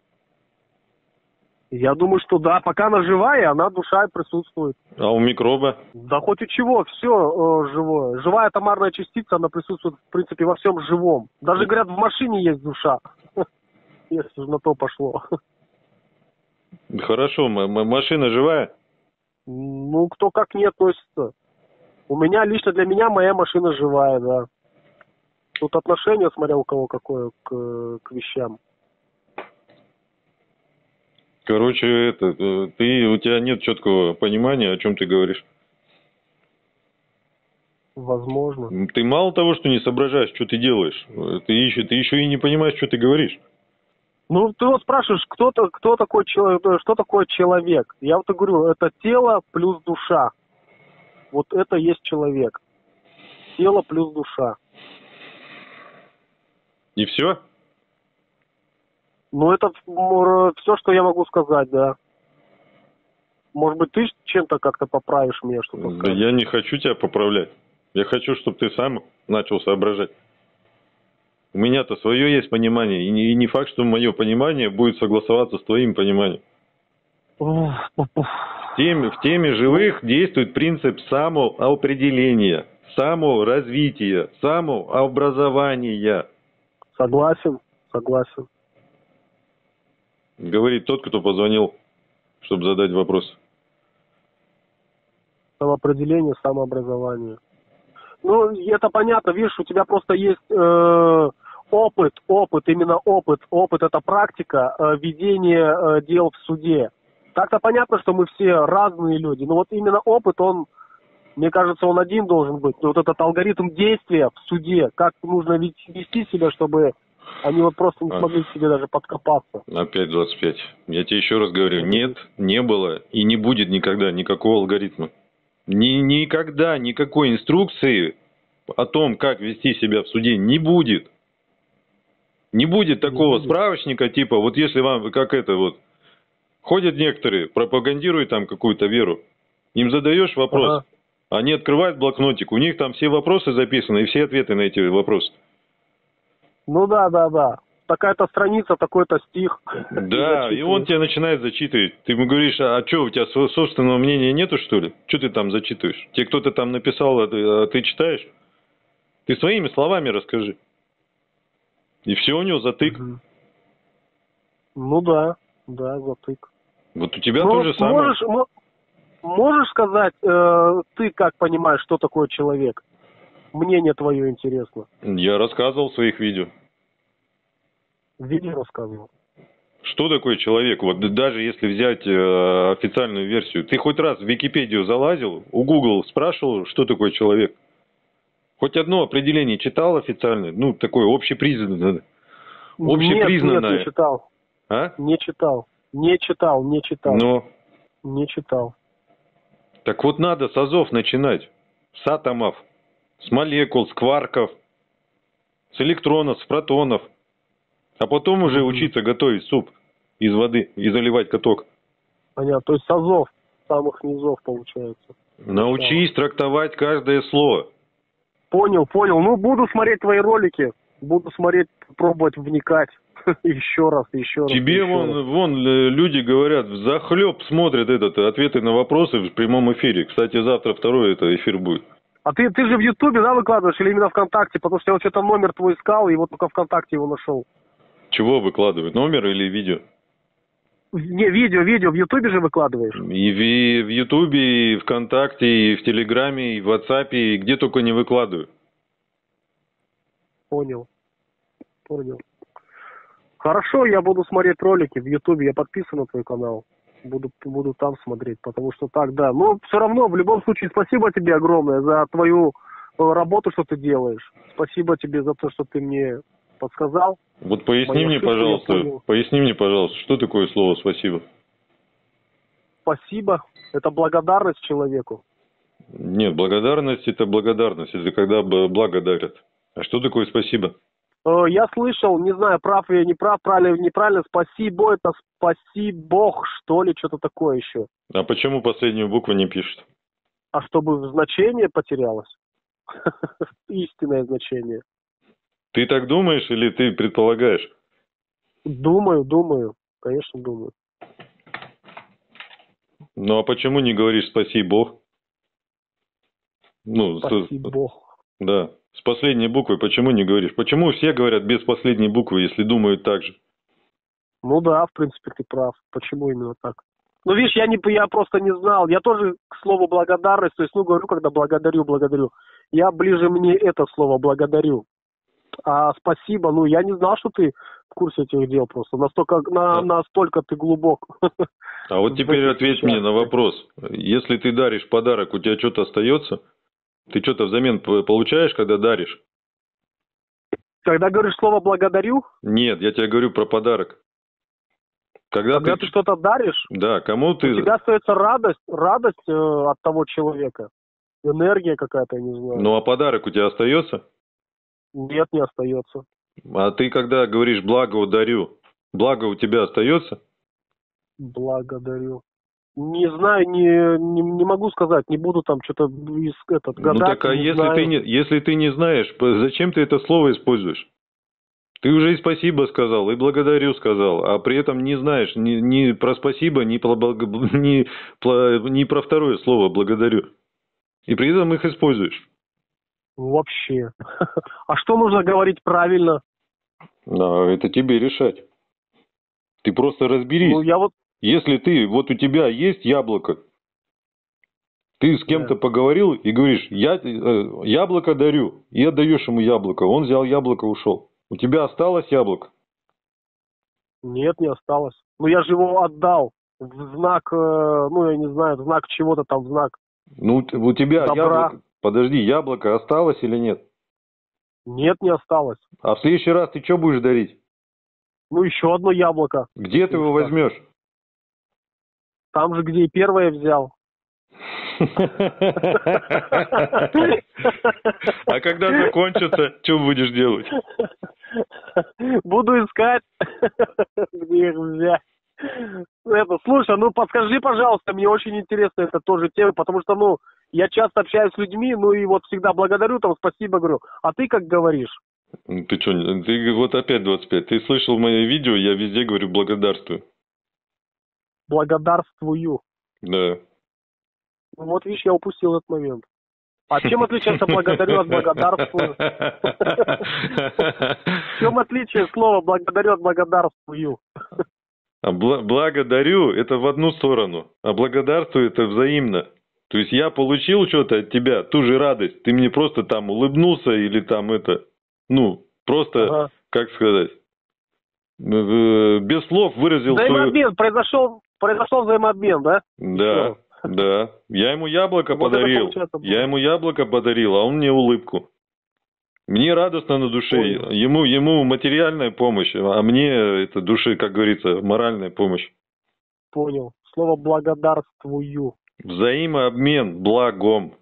Я думаю, что да. Пока она живая, она душа присутствует. А у микроба? Да хоть у чего, все живое. Живая томарная частица, она присутствует, в принципе, во всем живом. Даже, говорят, в машине есть душа. Если на то пошло. Хорошо, машина живая? Ну, кто как к ней относится. Лично для меня моя машина живая, да. Тут отношение, смотря у кого какое к вещам. Короче, у тебя нет четкого понимания, о чем ты говоришь. Возможно. Ты мало того, что не соображаешь, что ты делаешь, ты еще и не понимаешь, что ты говоришь. Ну, ты вот спрашиваешь, кто такой человек, что такое человек? Я вот и говорю, это тело плюс душа. Вот это есть человек. Тело плюс душа. И все? Ну, это все, что я могу сказать, да. Может быть, ты чем-то как-то поправишь мне что-то Да скажешь? я не хочу тебя поправлять. Я хочу, чтобы ты сам начал соображать. У меня-то свое есть понимание, и не факт, что мое понимание будет согласоваться с твоим пониманием. В теме живых действует принцип самоопределения, саморазвития, самообразования. Согласен. Говорит тот, кто позвонил, чтобы задать вопрос. Самоопределение, самообразование. Ну, это понятно, видишь, у тебя просто есть опыт, именно опыт. Опыт — это практика ведения дел в суде. Так-то понятно, что мы все разные люди, но вот именно опыт, он, мне кажется, он один должен быть. Вот этот алгоритм действия в суде, как нужно вести себя, чтобы они вот просто не смогли к себе даже подкопаться. Опять 25. Я тебе еще раз говорю, нет, не было и не будет никогда никакого алгоритма. Никогда никакой инструкции о том, как вести себя в суде, не будет. Не будет такого справочника, типа, вот если вам, как это вот, ходят некоторые, пропагандируют там какую-то веру, им задаешь вопрос, они открывают блокнотик, у них там все вопросы записаны и все ответы на эти вопросы. Ну да. Такая-то страница, такой-то стих. Да, и он тебя начинает зачитывать. Ты ему говоришь, а что, у тебя собственного мнения нету, что ли? Что ты там зачитываешь? Тебе кто-то там написал, а ты читаешь? Ты своими словами расскажи. И все, у него затык. Ну да, затык. Вот у тебя то же самое. Можешь сказать, ты как понимаешь, что такое человек? Мнение твое интересно. Я рассказывал в своих видео. Видео рассказывал. Что такое человек? Вот даже если взять официальную версию. Ты хоть раз в Википедию залазил, у Google спрашивал, что такое человек? Хоть одно определение читал официальное? Ну, такое общепризнанное. Нет, не читал. А? Не читал. Не читал. Но. Не читал. Так вот надо с азов начинать. С атомов, с молекул, с кварков, с электронов, с протонов. А потом уже учиться готовить суп из воды и заливать каток. Понятно. То есть с азов, самых низов получается. Научись трактовать каждое слово. Понял. Ну, буду смотреть твои ролики. Буду смотреть, пробовать вникать. Еще раз. Тебе вон люди говорят, взахлеб смотрят ответы на вопросы в прямом эфире. Кстати, завтра второй эфир будет. А ты же в Ютубе, да, выкладываешь или именно ВКонтакте? Потому что я вот что-то номер твой искал, и вот только ВКонтакте его нашел. Чего выкладывать? Номер или видео? Не, видео в Ютубе же выкладываешь? И в Ютубе, и ВКонтакте, и в Телеграме, и в Ватсапе, и где только не выкладываю. Понял. Хорошо, я буду смотреть ролики в Ютубе, я подписан на твой канал. Буду там смотреть, потому что так, да. Но все равно, в любом случае, спасибо тебе огромное за твою работу, что ты делаешь. Спасибо тебе за то, что ты мне подсказал. Вот поясни мне, пожалуйста, что такое слово «спасибо»? Спасибо. Это благодарность человеку. Нет, благодарность – это благодарность. Это когда благо дарят. А что такое «спасибо»? Я слышал, не знаю, прав я, не прав, правильно, неправильно, спасибо, это спаси Бог, что ли, что-то такое еще. А почему последнюю букву не пишут? А чтобы значение потерялось? Истинное значение. Ты так думаешь или ты предполагаешь? Думаю, конечно, думаю. Ну а почему не говоришь «спаси Бог»? Спаси Бог. Да. С последней буквой почему не говоришь? Почему все говорят без последней буквы, если думают так же? Ну да, в принципе, ты прав. Почему именно так? Ну, видишь, я просто не знал. Я тоже к слову благодарность, то есть, говорю, когда благодарю. Я ближе мне это слово благодарю. А спасибо, я не знал, что ты в курсе этих дел просто. Настолько ты глубок. А вот теперь ответь мне на вопрос. Если ты даришь подарок, у тебя что-то остается? Ты что-то взамен получаешь, когда даришь? Когда говоришь слово «благодарю»? Нет, я тебе говорю про подарок. Когда Когда ты что-то даришь, Да, кому у ты... тебя остается радость от того человека. Энергия какая-то, я не знаю. Ну, а подарок у тебя остается? Нет, не остается. А ты когда говоришь «благо дарю», благо у тебя остается? Благодарю. Не знаю, не могу сказать, не буду там что-то Ну гадать, так, а не если знаю. если ты не знаешь, зачем ты это слово используешь? Ты уже и спасибо сказал, и благодарю сказал, а при этом не знаешь ни про спасибо, ни про второе слово благодарю. И при этом их используешь. Вообще. А что нужно говорить правильно? Да, это тебе решать. Ты просто разберись. Ну, я вот... Если вот у тебя есть яблоко, ты с кем-то Да. поговорил и говоришь, я яблоко дарю, и отдаешь ему яблоко. Он взял яблоко, ушел. У тебя осталось яблоко? Нет, не осталось. Ну, я же его отдал в знак, ну, я не знаю, в знак чего-то там, в знак Ну, у тебя добра. яблоко, подожди, яблоко осталось или нет? Нет, не осталось. А в следующий раз ты что будешь дарить? Ну, еще одно яблоко. Где ты его возьмешь? Там же, где и первое взял. А когда закончится, что будешь делать? Буду искать, где их взять. Слушай, ну подскажи, пожалуйста, мне очень интересна эта тоже тема, потому что, ну, я часто общаюсь с людьми, ну и вот всегда благодарю, там, спасибо говорю. А ты как говоришь? Ты что, ты вот опять 25. Ты слышал мое видео, я везде говорю благодарствую. Благодарствую. Да. Вот видишь, я упустил этот момент. А чем отличается благодарю от благодарствую? В чем отличие слова благодарю от благодарствую? А благодарю это в одну сторону, а благодарствую это взаимно. То есть я получил что-то от тебя, ту же радость. Ты мне просто там улыбнулся или там это, ну, просто, Ага. как сказать, без слов выразил Взаимообмен, произошел взаимообмен, да? Да, да. Я ему яблоко Вот подарил. это получается было. Я ему яблоко подарил, а он мне улыбку. Мне радостно на душе. Понял. Ему материальная помощь, а мне это душе, как говорится, моральная помощь. Понял. Слово благодарствую. Взаимообмен благом.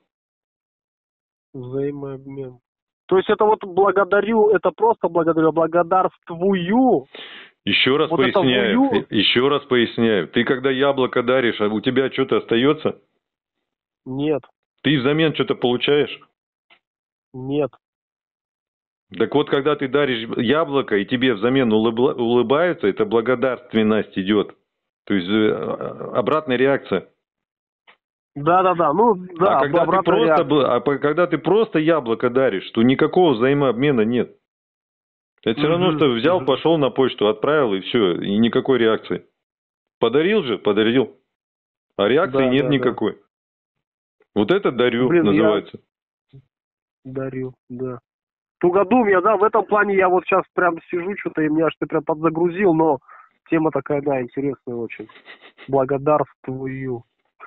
Взаимообмен. То есть это вот благодарю, это просто благодарю, а благодарствую. Еще раз Вот это поясняю. вую? Еще раз поясняю. Ты когда яблоко даришь, а у тебя что-то остается? Нет, Ты взамен что-то получаешь? нет. Так вот, когда ты даришь яблоко, и тебе взамен улыбаются, это благодарственность идет. То есть обратная реакция. Да. Ну, да, обратная реакция. Когда ты просто яблоко даришь, то никакого взаимообмена нет. Это все равно, что взял, пошел на почту, отправил, и все, и никакой реакции. Подарил же, подарил. А реакции нет никакой. Вот это дарю, называется. Дарю, да. Тугодум я, да, в этом плане я вот сейчас прям сижу, что-то, и меня аж ты прям подзагрузил, но тема такая, да, интересная очень. Благодарствую.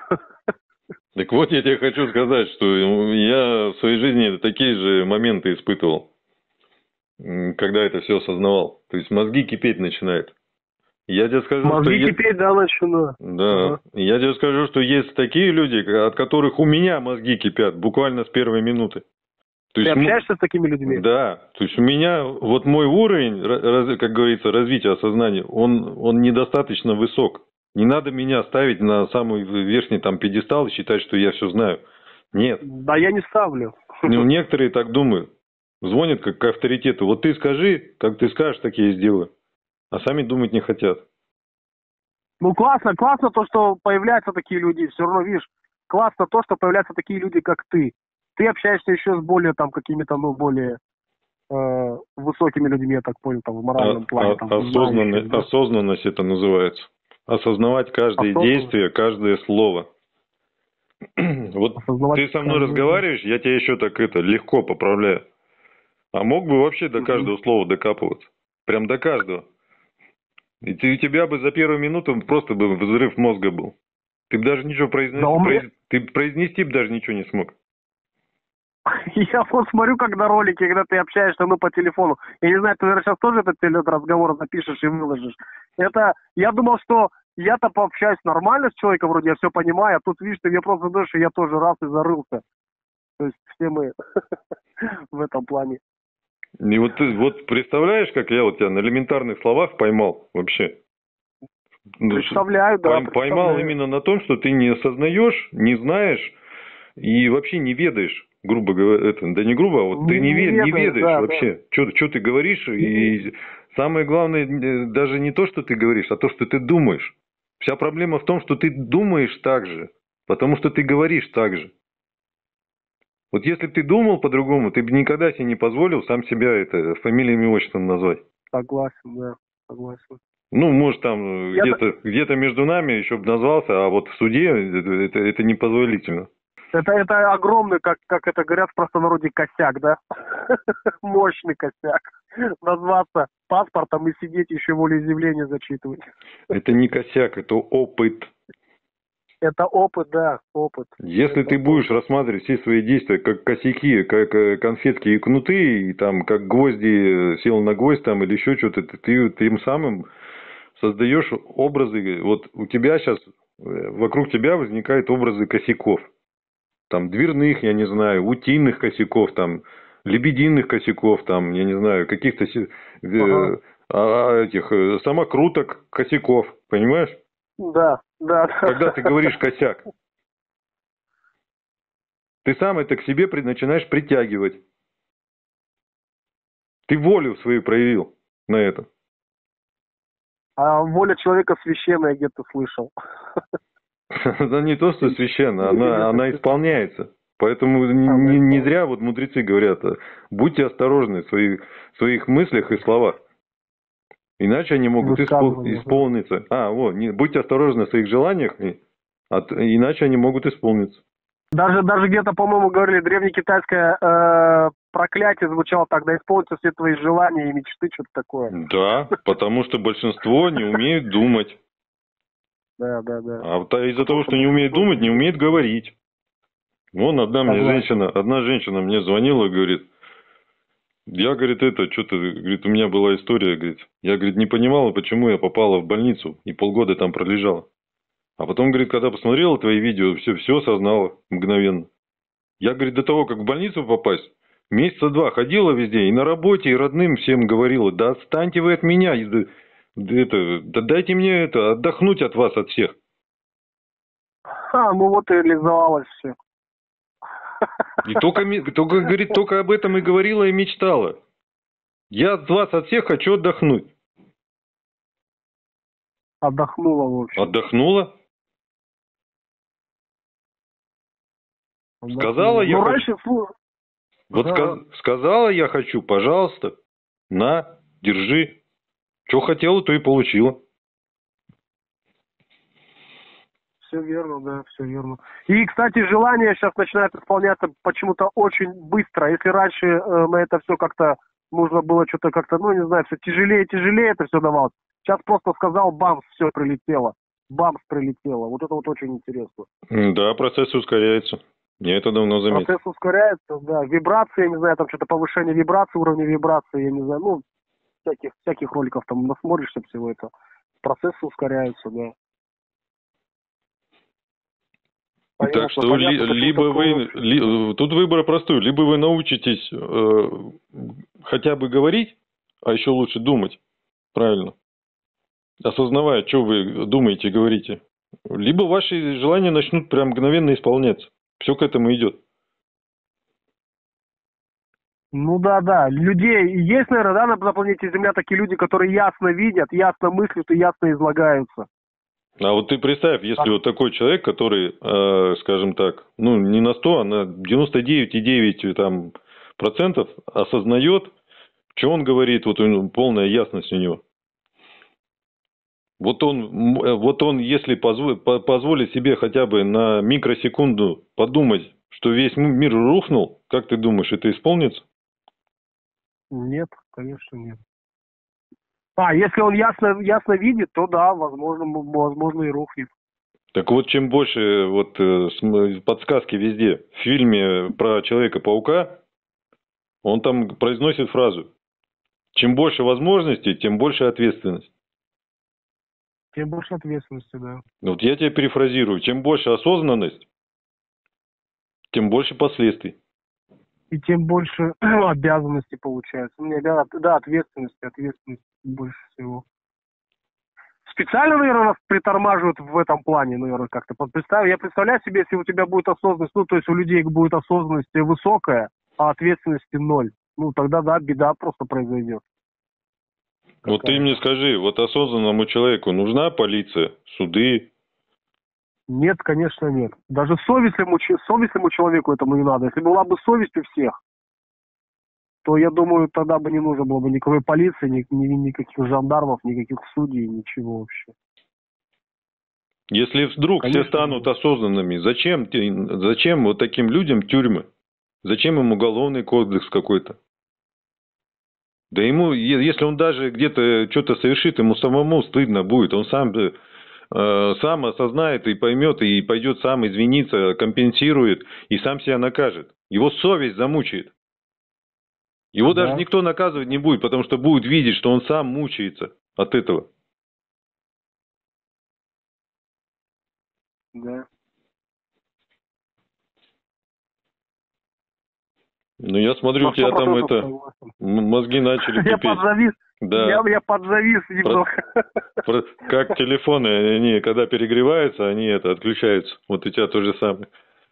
Так вот, я тебе хочу сказать, что я в своей жизни такие же моменты испытывал, когда это все осознавал. То есть мозги кипеть начинают. Я тебе скажу, мозги кипеть, да, начинают. Да. Ага. Я тебе скажу, что есть такие люди, от которых у меня мозги кипят буквально с первой минуты. То Ты есть, общаешься с такими людьми? Да. То есть у меня, вот мой уровень, как говорится, развития осознания, он недостаточно высок. Не надо меня ставить на самый верхний там пьедестал и считать, что я все знаю. Нет. Да, я не ставлю. Ну, некоторые так думают. Звонят как к авторитету. Вот ты скажи, как ты скажешь, так я и сделаю. А сами думать не хотят. Ну, классно то, что появляются такие люди. Все равно, видишь, классно то, что появляются такие люди, как ты. Ты общаешься еще с более там какими-то, ну, более высокими людьми, я так понял, там, в моральном плане. Там, осознанность это называется. Осознавать каждое действие, каждое слово. Вот ты со мной разговариваешь, я тебя еще так легко поправляю. А мог бы вообще до каждого слова докапываться. Прям до каждого. И у тебя бы за первую минуту просто бы взрыв мозга был. Ты бы даже ничего произнести бы даже ничего не смог. Я вот смотрю, как на ролике, когда ты общаешься, ну, по телефону. Я не знаю, ты, наверное, сейчас тоже этот разговор запишешь и выложишь. Я думал, что я-то пообщаюсь нормально с человеком, вроде я все понимаю, а тут, видишь, ты мне просто даешь, и я тоже раз и зарылся. То есть все мы в этом плане. И вот ты вот представляешь, как я вот тебя на элементарных словах поймал вообще? Представляю, да. Поймал именно на том, что ты не осознаешь, не знаешь и вообще не ведаешь, грубо говоря, да не грубо, а вот ты не ведаешь да, вообще, да. Что ты говоришь, и самое главное даже не то, что ты говоришь, а то, что ты думаешь. Вся проблема в том, что ты думаешь так же, потому что ты говоришь так же. Вот если бы ты думал по-другому, ты бы никогда себе не позволил сам себя это фамилиями и отчеством назвать. Согласен, да, согласен. Ну, может, там где-то между нами еще бы назвался, а вот в суде это непозволительно. Это огромный, как это говорят в простонародье, косяк, да? Мощный косяк. Назваться паспортом и сидеть еще волеизъявление зачитывать. Это не косяк, это опыт. Это опыт, да, опыт. Если это ты будешь рассматривать все свои действия как косяки, как конфетки и кнуты, и там как гвозди, сел на гвоздь там или еще что-то, ты тем самым создаешь образы. Вот у тебя сейчас, вокруг тебя возникают образы косяков. Там дверных, я не знаю, утиных косяков, там, лебединых косяков, там, я не знаю, каких-то этих самокруток косяков, понимаешь? Да. Когда ты говоришь косяк, ты сам это к себе начинаешь притягивать. Ты волю свою проявил на это. А воля человека священная, где-то слышал. Это не то, что священно, она исполняется. Поэтому не зря вот мудрецы говорят, будьте осторожны в своих мыслях и словах. Иначе они могут исполниться. Будьте осторожны в своих желаниях, иначе они могут исполниться. Даже где-то, по-моему, говорили, древнекитайское проклятие звучало так: да исполнятся все твои желания и мечты, что-то такое. Да, потому что большинство не умеют думать. Да. А из-за того, что не умеет думать, не умеет говорить. Вон одна женщина мне звонила и говорит, я, говорит, что-то, говорит, у меня была история, говорит, я, говорит, не понимала, почему я попала в больницу и полгода там пролежала. А потом, говорит, когда посмотрела твои видео, все осознала мгновенно. Я, говорит, до того, как в больницу попасть, месяца 2 ходила везде, и на работе, и родным всем говорила, да отстаньте вы от меня, да дайте мне отдохнуть от вас, от всех. Ну вот и реализовалось все. И только об этом и говорила, и мечтала. Я от вас, от всех хочу отдохнуть. Отдохнула, в общем. Отдохнула? Сказала я хочу. Сказала я хочу, пожалуйста, на, держи. Что хотела, то и получила. Все верно, да, все верно. И, кстати, желание сейчас начинает исполняться почему-то очень быстро. Если раньше на это все как-то нужно было что-то как-то, не знаю, все тяжелее это все давалось. Сейчас просто сказал, бамс, все прилетело. Бамс прилетело. Вот это вот очень интересно. Да, процесс ускоряется. Я это давно заметил. Процесс ускоряется, да. Вибрации, я не знаю, там что-то повышение вибрации, уровня вибрации, я не знаю, всяких роликов там насмотришься всего этого. Процессы ускоряются, да. Так что тут выбор простой. Либо вы научитесь хотя бы говорить, а еще лучше думать правильно, осознавая, что вы думаете и говорите. Либо ваши желания начнут прям мгновенно исполняться. Все к этому идет. Ну да. Людей есть, наверное, да, на планете Земля такие люди, которые ясно видят, ясно мыслят и ясно излагаются. А вот ты представь, если вот такой человек, который, скажем так, не на 100, а на 99,9% осознает, что он говорит, вот полная ясность у него. Вот он, если позволит себе хотя бы на микросекунду подумать, что весь мир рухнул, как ты думаешь, это исполнится? Нет, конечно, нет. Если он ясно видит, то да, возможно и рухнет. Так вот, чем больше вот подсказки везде. В фильме про Человека-паука он там произносит фразу: чем больше возможностей, тем больше ответственность. Тем больше ответственности, да. Вот я тебя перефразирую. Чем больше осознанность, тем больше последствий. И тем больше обязанностей получается. У меня, да, ответственности больше всего. Специально, наверное, нас притормаживают в этом плане, наверное, как-то. Я представляю себе, если у тебя будет осознанность, ну, то есть у людей будет осознанность высокая, а ответственности ноль. Ну, тогда, да, беда просто произойдет. Вот ты мне скажи, вот осознанному человеку нужна полиция, суды? Нет, конечно, нет. Даже совестливому человеку этому не надо. Если была бы совесть у всех, то, я думаю, тогда бы не нужно было бы никакой полиции, никаких жандармов, никаких судей, ничего вообще. Если вдруг конечно, все станут осознанными, зачем вот таким людям тюрьмы? Зачем им уголовный кодекс какой-то? Да ему, если он даже где-то что-то совершит, ему самому стыдно будет. Он сам осознает и поймет, и пойдет сам извиниться, компенсирует, и сам себя накажет. Его совесть замучает. Его даже никто наказывать не будет, потому что будет видеть, что он сам мучается от этого. Да. Ну, я смотрю, у тебя там мозги начали кипеть. Я подзавис. Да. Я подзавис немного. Как телефоны, они когда перегреваются, они отключаются. Вот у тебя то же самое.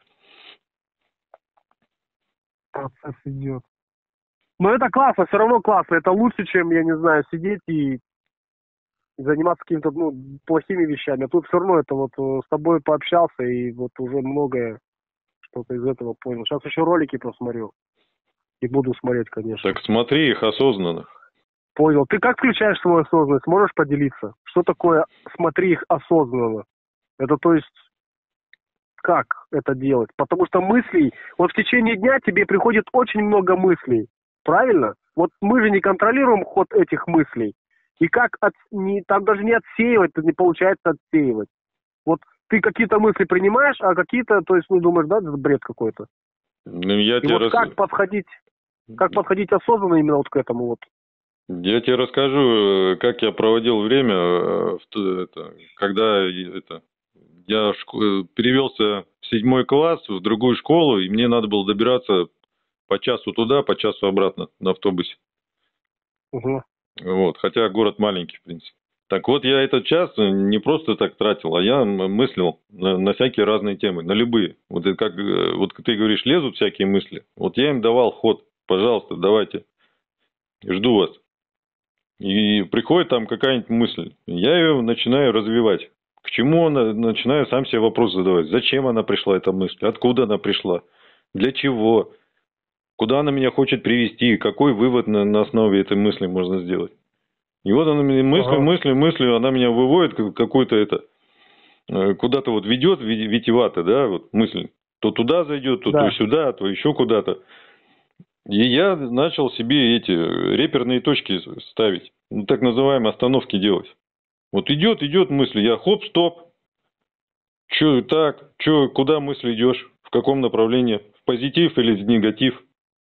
Процесс идет. Но это классно, все равно классно. Это лучше, чем, я не знаю, сидеть и заниматься какими-то плохими вещами. А тут все равно это вот с тобой пообщался и вот уже многое что-то из этого понял. Сейчас еще ролики посмотрю. И буду смотреть, конечно. Так смотри их осознанно. Понял. Ты как включаешь свою осознанность? Можешь поделиться? Что такое смотри их осознанно? Это то есть как это делать? Потому что мыслей, вот в течение дня тебе приходит очень много мыслей. Правильно? Вот мы же не контролируем ход этих мыслей. И как там даже не отсеивать, не получается отсеивать. Вот ты какие-то мысли принимаешь, а какие-то, то есть, думаешь, да, это бред какой-то. Ну, как подходить осознанно именно вот к этому вот? Я тебе расскажу, как я проводил время, когда я перевелся в 7 класс в другую школу, и мне надо было добираться по часу туда, по часу обратно на автобусе. Угу. Вот, хотя город маленький, в принципе. Так вот, я этот час не просто так тратил, а я мыслил на всякие разные темы, на любые. Вот ты говоришь, лезут всякие мысли. Вот я им давал ход, пожалуйста, давайте, жду вас. И приходит там какая-нибудь мысль, я ее начинаю развивать. К чему она, начинаю сам себе вопрос задавать. Зачем она пришла, эта мысль? Откуда она пришла? Для чего? Куда она меня хочет привести? Какой вывод на основе этой мысли можно сделать? И вот она мыслью, она меня выводит какую-то куда-то вот ведет витиевато, да, вот мысль. То туда зайдет, то сюда, то еще куда-то. И я начал себе эти реперные точки ставить, так называемые остановки делать. Вот идет мысль, я хоп, стоп. Че так, куда мысль идешь, в каком направлении, в позитив или в негатив.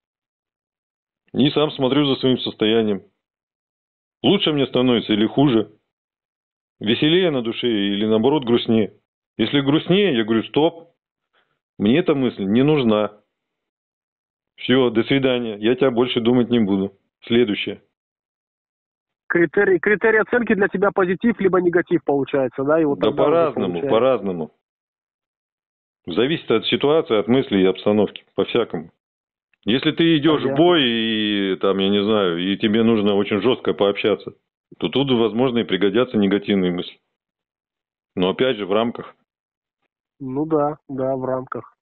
И сам смотрю за своим состоянием. Лучше мне становится или хуже? Веселее на душе или наоборот грустнее? Если грустнее, я говорю, стоп, мне эта мысль не нужна. Все, до свидания, я тебя больше думать не буду. Следующее. Критерий оценки для тебя позитив либо негатив получается, да? И вот да по-разному. Зависит от ситуации, от мыслей и обстановки, по-всякому. Если ты идешь в бой и там, я не знаю, и тебе нужно очень жестко пообщаться, то тут, возможно, и пригодятся негативные мысли. Но опять же в рамках. Ну да, в рамках.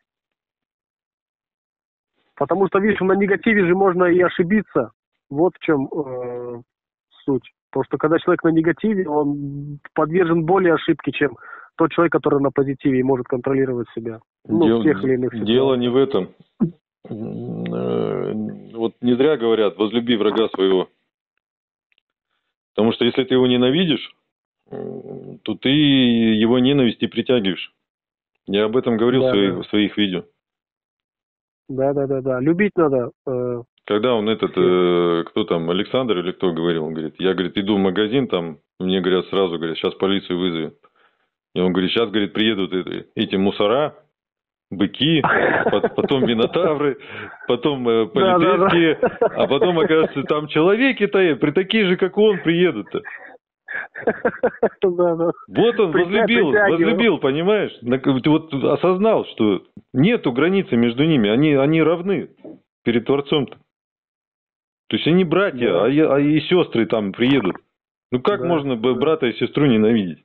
Потому что, видишь, на негативе же можно и ошибиться. Вот в чем суть. Потому что когда человек на негативе, он подвержен более ошибке, чем тот человек, который на позитиве и может контролировать себя. В тех или иных ситуациях. Дело не в этом. Вот не зря говорят, возлюби врага своего. Потому что если ты его ненавидишь, то ты его ненависть и притягиваешь. Я об этом говорил Да, в своих видео. да. Любить надо. Когда он Всех. кто там, Александр или кто говорил, он говорит, я, говорит, иду в магазин, там, мне говорят сразу, говорят, сейчас полицию вызовем. И он говорит, сейчас, говорит, приедут эти мусора, быки, потом минотавры, потом полицейские, а потом, оказывается, там человеки-то, при такие же, как он, приедут-то. Вот он возлюбил, понимаешь? Вот осознал, что нету границы между ними, они равны перед Творцом-то. То есть они братья, Да. а и сестры там приедут. Ну как можно брата и сестру ненавидеть?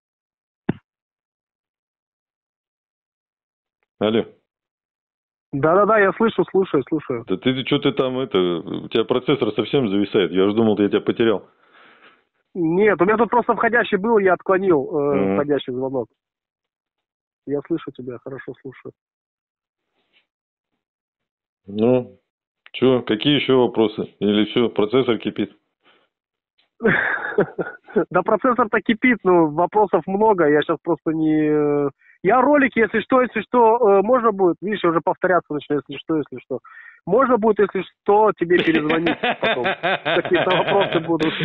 Алло. Да, я слушаю. Да ты что-то там, у тебя процессор совсем зависает. Я уже думал, я тебя потерял. Нет, у меня тут просто входящий был, я отклонил входящий звонок. Я слышу тебя, хорошо слушаю. Ну, что, какие еще вопросы? Или все, процессор кипит? Да процессор-то кипит, но вопросов много, я сейчас просто не... Я ролик, если что, можно будет, видишь, я уже повторяться начну, если что. Можно будет, если что, тебе перезвонить потом. Какие-то вопросы будут.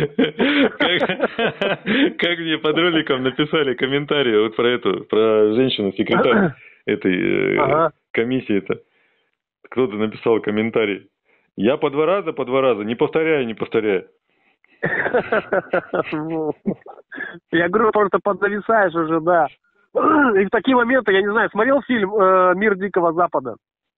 Как мне под роликом написали комментарии вот про женщину-секретарь этой комиссии-то. Кто-то написал комментарий. Я по два раза, не повторяя. Я говорю, потому что подзависаешь уже, да. И в такие моменты, я не знаю, смотрел фильм «Мир Дикого Запада»?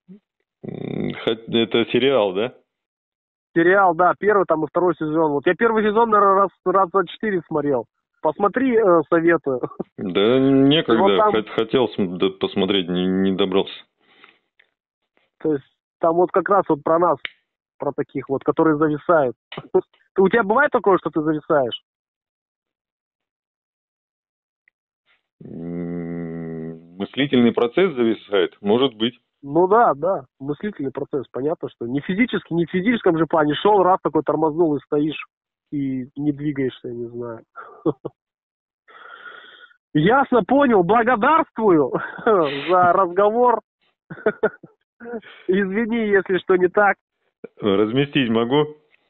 Это сериал, да? Сериал, да, первый там и второй сезон. Вот я первый сезон, наверное, раз за 4 смотрел. Посмотри, советую. Да некогда, вот там... хотел посмотреть, не добрался. То есть там вот как раз вот про нас, про таких вот, которые зависают. У тебя бывает такое, что ты зависаешь? Мыслительный процесс зависает? Может быть. Ну да, мыслительный процесс. Понятно, что не физически, не в физическом же плане. Шел, раз такой тормознул и стоишь, и не двигаешься, я не знаю. Ясно, понял. Благодарствую за разговор. Извини, если что не так. Разместить могу?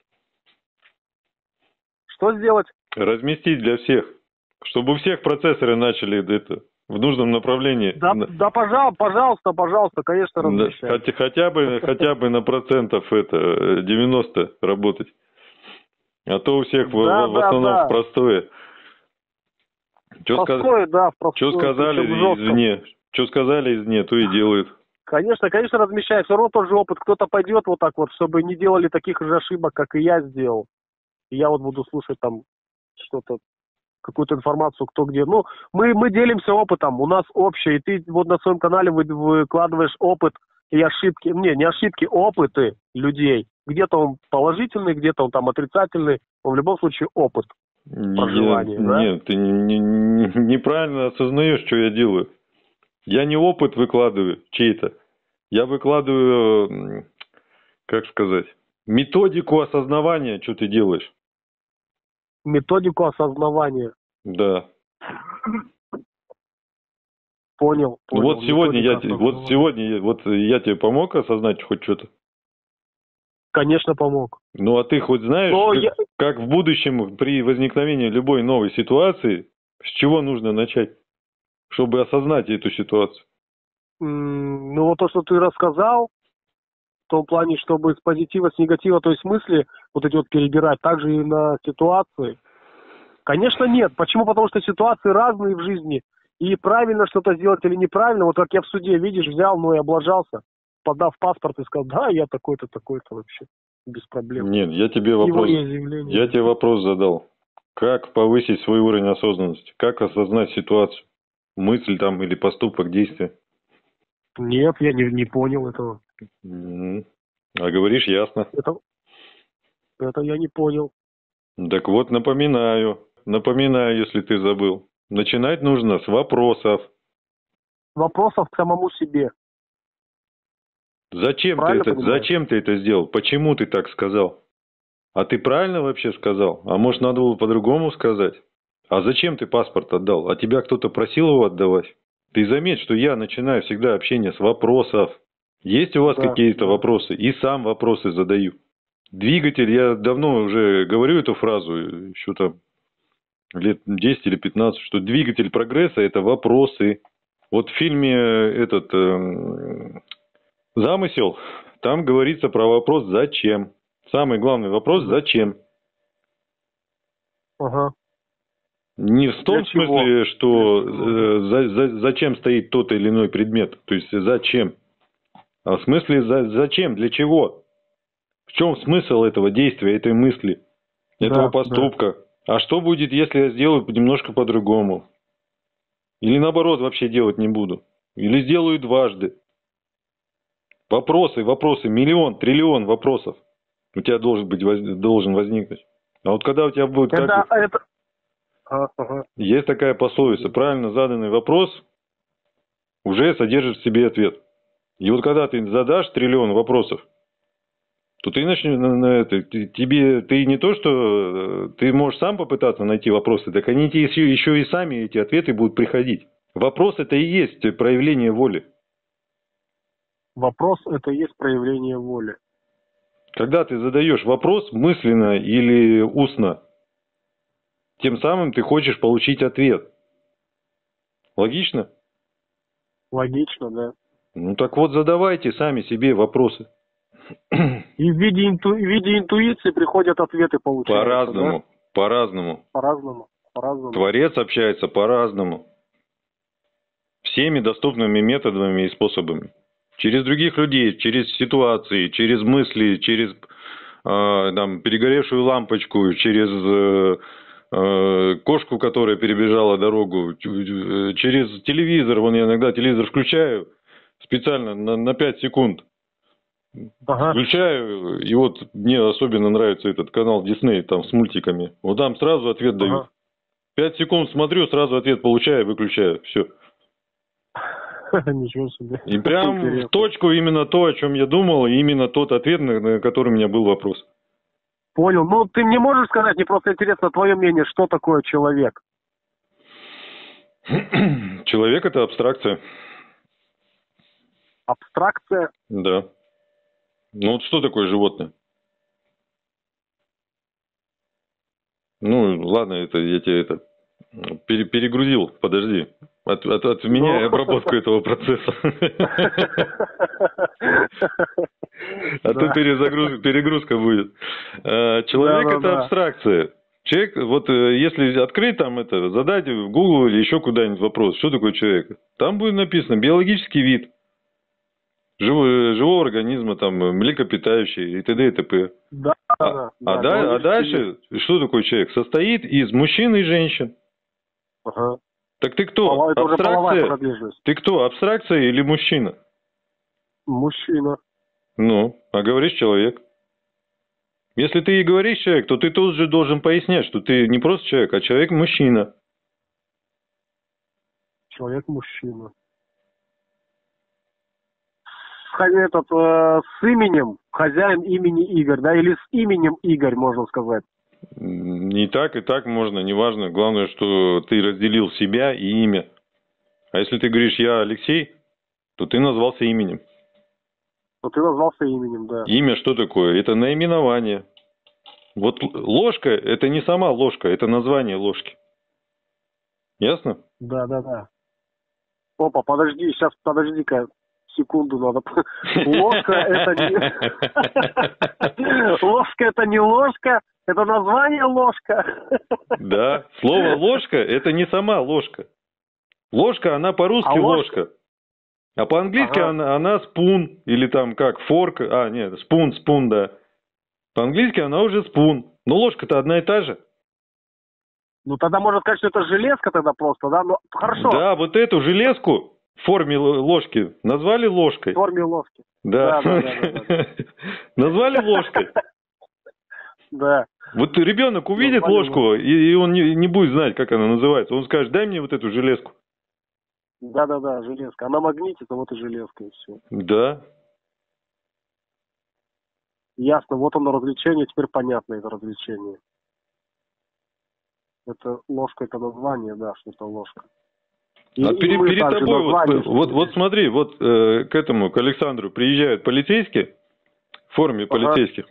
Что сделать? Разместить для всех. Чтобы у всех процессоры начали в нужном направлении. Да, пожалуйста, конечно, размещай. Хотя бы на процентов 90 работать. А то у всех в основном простое. Простое, да, Что сказали извне, то и делают. Конечно, размещай. Все равно тоже опыт. Кто-то пойдет вот так вот, чтобы не делали таких же ошибок, как и я сделал. И я вот буду слушать там что-то, какую-то информацию, кто где. Ну, мы делимся опытом, у нас общее. И ты вот на своем канале выкладываешь опыт и ошибки. Не ошибки, опыты людей. Где-то он положительный, где-то он там отрицательный. Но в любом случае опыт проживания. Нет, ты неправильно осознаешь, что я делаю. Я не опыт выкладываю чей-то. Я выкладываю, как сказать, методику осознавания, что ты делаешь. Методику осознавания. Да. Понял. Вот сегодня я тебе помог осознать хоть что-то? Конечно, помог. Ну, а ты хоть знаешь, как в будущем при возникновении любой новой ситуации, с чего нужно начать, чтобы осознать эту ситуацию? Ну, вот то, что ты рассказал, в том плане, чтобы с позитива, с негатива, то есть мысли вот эти вот перебирать, также и на ситуации. Конечно, нет. Почему? Потому что ситуации разные в жизни. И правильно что-то сделать или неправильно, вот как я в суде, видишь, взял, и облажался, подав паспорт и сказал, да, я такой-то вообще, без проблем. Нет, я тебе вопрос задал. Как повысить свой уровень осознанности? Как осознать ситуацию? Мысль там или поступок, действие? Нет, я не понял этого. А говоришь ясно. Это я не понял. Так вот, напоминаю, если ты забыл. Начинать нужно с вопросов. Вопросов к самому себе. Зачем ты это сделал? Почему ты так сказал? А ты правильно вообще сказал? А может, надо было по-другому сказать? А зачем ты паспорт отдал? А тебя кто-то просил его отдавать? Ты заметь, что я начинаю всегда общение с вопросов. Есть у вас Да, какие-то да. вопросы? И сам вопросы задаю. Двигатель, я давно уже говорю эту фразу, еще там лет 10 или 15, что двигатель прогресса – это вопросы. Вот в фильме этот «Замысел», там говорится про вопрос «зачем?». Самый главный вопрос «зачем?». Ага. Не в том Для чего? смысле, что зачем стоит тот или иной предмет, то есть зачем, а в смысле зачем, для чего, в чем смысл этого действия, этой мысли, этого поступка. А что будет, если я сделаю немножко по-другому? Или наоборот вообще делать не буду? Или сделаю дважды? Вопросы, миллион, триллион вопросов у тебя должен возникнуть. А вот когда у тебя будет... Ага. Есть такая пословица, правильно заданный вопрос уже содержит в себе ответ. И вот когда ты задашь триллион вопросов, то ты начнешь ты не то, что ты можешь сам попытаться найти вопросы, так они еще и сами эти ответы будут приходить. Вопрос это и есть проявление воли. Вопрос это и есть проявление воли. Когда ты задаешь вопрос мысленно или устно, тем самым ты хочешь получить ответ. Логично? Логично, да. Ну так вот задавайте сами себе вопросы. И в виде интуиции приходят ответы, получаются. По-разному. Да? По-разному. По-разному. Творец общается по-разному. Всеми доступными методами и способами. Через других людей, через ситуации, через мысли, через перегоревшую лампочку, через кошку, которая перебежала дорогу, через телевизор. Вон я иногда телевизор включаю специально на 5 секунд. Ага. Включаю, и вот мне особенно нравится этот канал Дисней, там с мультиками. Вот там сразу ответ дают. 5 секунд смотрю, сразу ответ получаю, выключаю. Все. Ничего себе. И прям в точку именно то, о чем я думал, и именно тот ответ, на который у меня был вопрос. Понял. Ну, ты мне можешь сказать, мне просто интересно твое мнение, что такое человек? Человек – это абстракция. Абстракция? Да. Ну, вот что такое животное? Ну, ладно, это я тебе перегрузил, подожди. Отменяй обработку этого процесса. А то перегрузка будет. Человек это абстракция. Человек, вот если открыть там задать в Google или еще куда-нибудь вопрос, что такое человек, там будет написано биологический вид живого организма, там, млекопитающий и т.д. и т.п. А дальше, что такое человек? Состоит из мужчин и женщин. Ага. Так ты кто? Абстракция? Ты кто? Абстракция или мужчина? Мужчина. Ну, а говоришь человек. Если ты и говоришь человек, то ты тут же должен пояснять, что ты не просто человек, а человек-мужчина. Человек-мужчина. С именем, хозяин имени Игорь, да, или с именем Игорь, можно сказать. И так можно, неважно. Главное, что ты разделил себя и имя. А если ты говоришь «я Алексей», то ты назвался именем. Да. Имя что такое? Это наименование. Вот ложка – это не сама ложка, это название ложки. Ясно? Да. Опа, подожди-ка. Секунду надо. Ложка это не ложка, это название ложка. Да, слово ложка это не сама ложка. Ложка, она по-русски ложка. А по-английски она спун, или там как, форк, нет, спун, да. По-английски она уже спун. Но ложка-то одна и та же. Ну тогда можно сказать, что это железка тогда просто, да? Ну, хорошо. Да, вот эту железку в форме ложки назвали ложкой. В форме ложки. Да. Назвали ложкой. Да. Вот ребенок увидит ложку, и он не будет знать, как она называется. Он скажет: дай мне вот эту железку. Да, железка. Она магнитит, а вот и железка, и все. Да. Ясно, вот оно развлечение, теперь понятно это развлечение. Это ложка, это название, да, что это ложка. Перед тобой, вот смотри, вот к Александру приезжают полицейские в форме полицейских.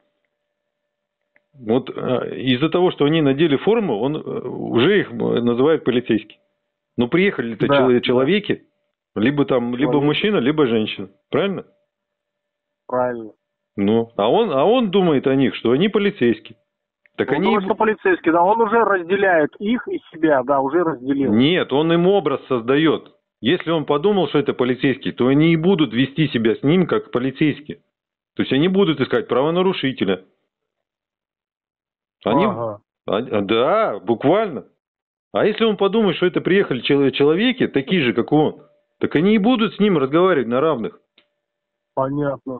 Вот из-за того, что они надели форму, он уже их называет полицейские. Но приехали-то человеки, либо мужчина, либо женщина. Правильно? Правильно. Ну, а он думает о них, что они полицейские. Так он думает, что полицейские, да, он уже разделяет их и себя, да, уже разделил. Нет, он им образ создает. Если он подумал, что это полицейский, то они и будут вести себя с ним как полицейские. То есть они будут искать правонарушителя. Да, буквально. А если он подумает, что это приехали человеки, такие же, как он, так они и будут с ним разговаривать на равных. Понятно.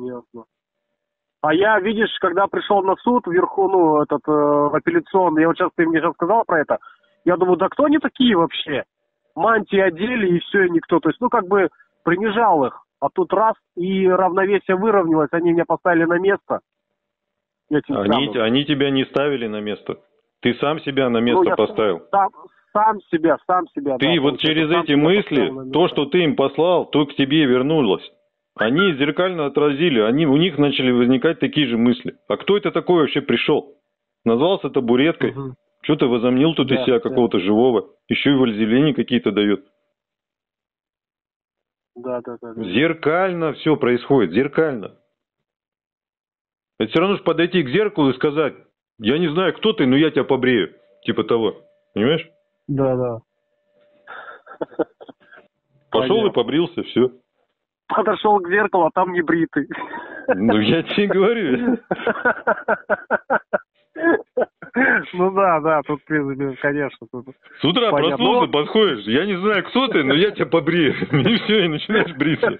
А я, видишь, когда пришел на суд вверху, в апелляционный, ты мне сейчас сказал про это, я думаю, да кто они такие вообще? Мантии одели и все, и никто. То есть, принижал их. А тут раз, и равновесие выровнялось, они меня поставили на место. Они тебя не ставили на место. Ты сам себя на место поставил. Сам себя. Ты да, вот через эти мысли, то, что ты им послал, то к тебе вернулось. Они зеркально отразили, у них начали возникать такие же мысли. А кто это такой вообще пришел? Назвался табуреткой. Что-то возомнил тут из себя какого-то живого. Еще и вользелени какие-то дает. Да. Зеркально все происходит, зеркально. Это все равно же подойти к зеркалу и сказать, я не знаю, кто ты, но я тебя побрею. Типа того. Понимаешь? Да. Пошел и побрился, все. Подошел к зеркалу, а там не бритый. Ну, я тебе говорю. Ну да, тут, конечно. С утра проснулся, подходишь, я не знаю, кто ты, но я тебя побрею. И все, и начинаешь бриться.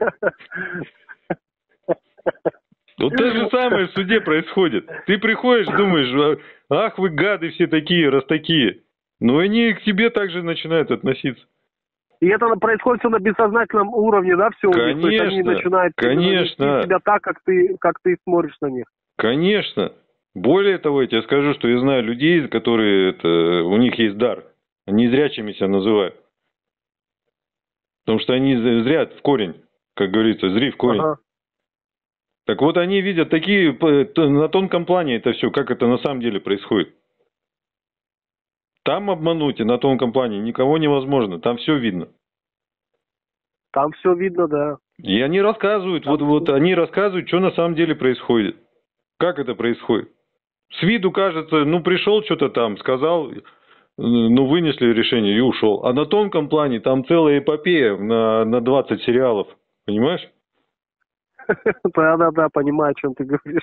Вот то же самое в суде происходит. Ты приходишь, думаешь, ах вы гады все такие, раз такие. Но они к тебе также начинают относиться. И это происходит все на бессознательном уровне, да, все? Конечно, то есть они начинают вести себя так, как ты смотришь на них. Конечно. Более того, я тебе скажу, что я знаю людей, которые, у них есть дар. Они зрячими себя называют. Потому что они зрят в корень, как говорится, зри в корень. Ага. Так вот, они видят такие, на тонком плане это все, как это на самом деле происходит. Там обмануть и на тонком плане никого невозможно, там все видно. Там все видно, да. И они рассказывают, они рассказывают, что на самом деле происходит. Как это происходит. С виду кажется, пришел что-то там, сказал, вынесли решение и ушел. А на тонком плане там целая эпопея на 20 сериалов. Понимаешь? Да, понимаю, о чем ты говоришь.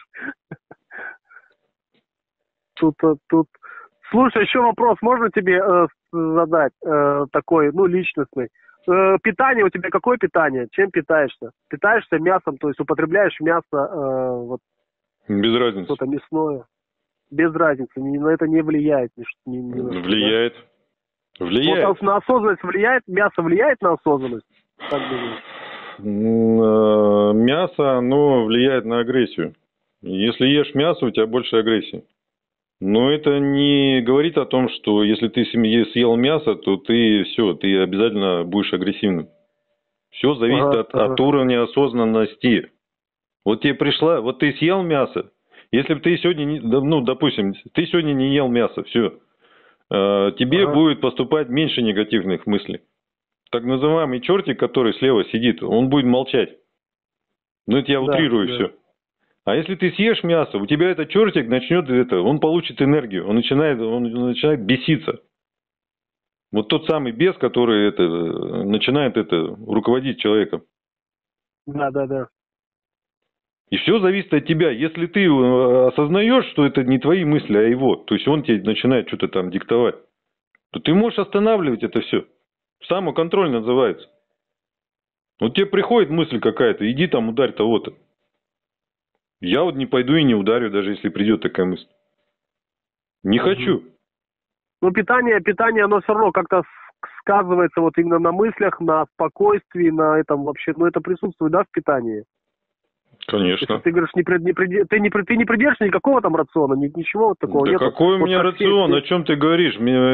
Тут. Слушай, еще вопрос можно тебе задать такой, личностный. Питание у тебя какое питание? Чем питаешься? Питаешься мясом, то есть употребляешь мясо без разницы. Что-то мясное. Без разницы, на это не влияет. Влияет. Вот на осознанность влияет, мясо влияет на осознанность? Как думаешь? Мясо, оно влияет на агрессию. Если ешь мясо, у тебя больше агрессии. Но это не говорит о том, что если ты съел мясо, то ты обязательно будешь агрессивным. Все зависит от уровня осознанности. Вот тебе вот ты съел мясо. Если бы ты сегодня, допустим, ты сегодня не ел мясо, все, тебе будет поступать меньше негативных мыслей. Так называемый чертик, который слева сидит, он будет молчать. Это я утрирую все. А если ты съешь мясо, у тебя этот чертик начнет он получит энергию, он начинает беситься. Вот тот самый бес, который начинает руководить человеком. Да. И все зависит от тебя. Если ты осознаешь, что это не твои мысли, а его, то есть он тебе начинает что-то там диктовать, то ты можешь останавливать это все. Самоконтроль называется. Вот тебе приходит мысль какая-то, иди там ударь того-то. Я не пойду и не ударю, даже если придет такая мысль. Не хочу. Питание, оно все равно как-то сказывается именно на мыслях, на спокойствии, на этом вообще. Это присутствует, да, в питании? Конечно. Ты говоришь, ты не придерживаешься никакого там рациона, ничего вот такого Да нет. какой у меня рацион? О чем ты говоришь?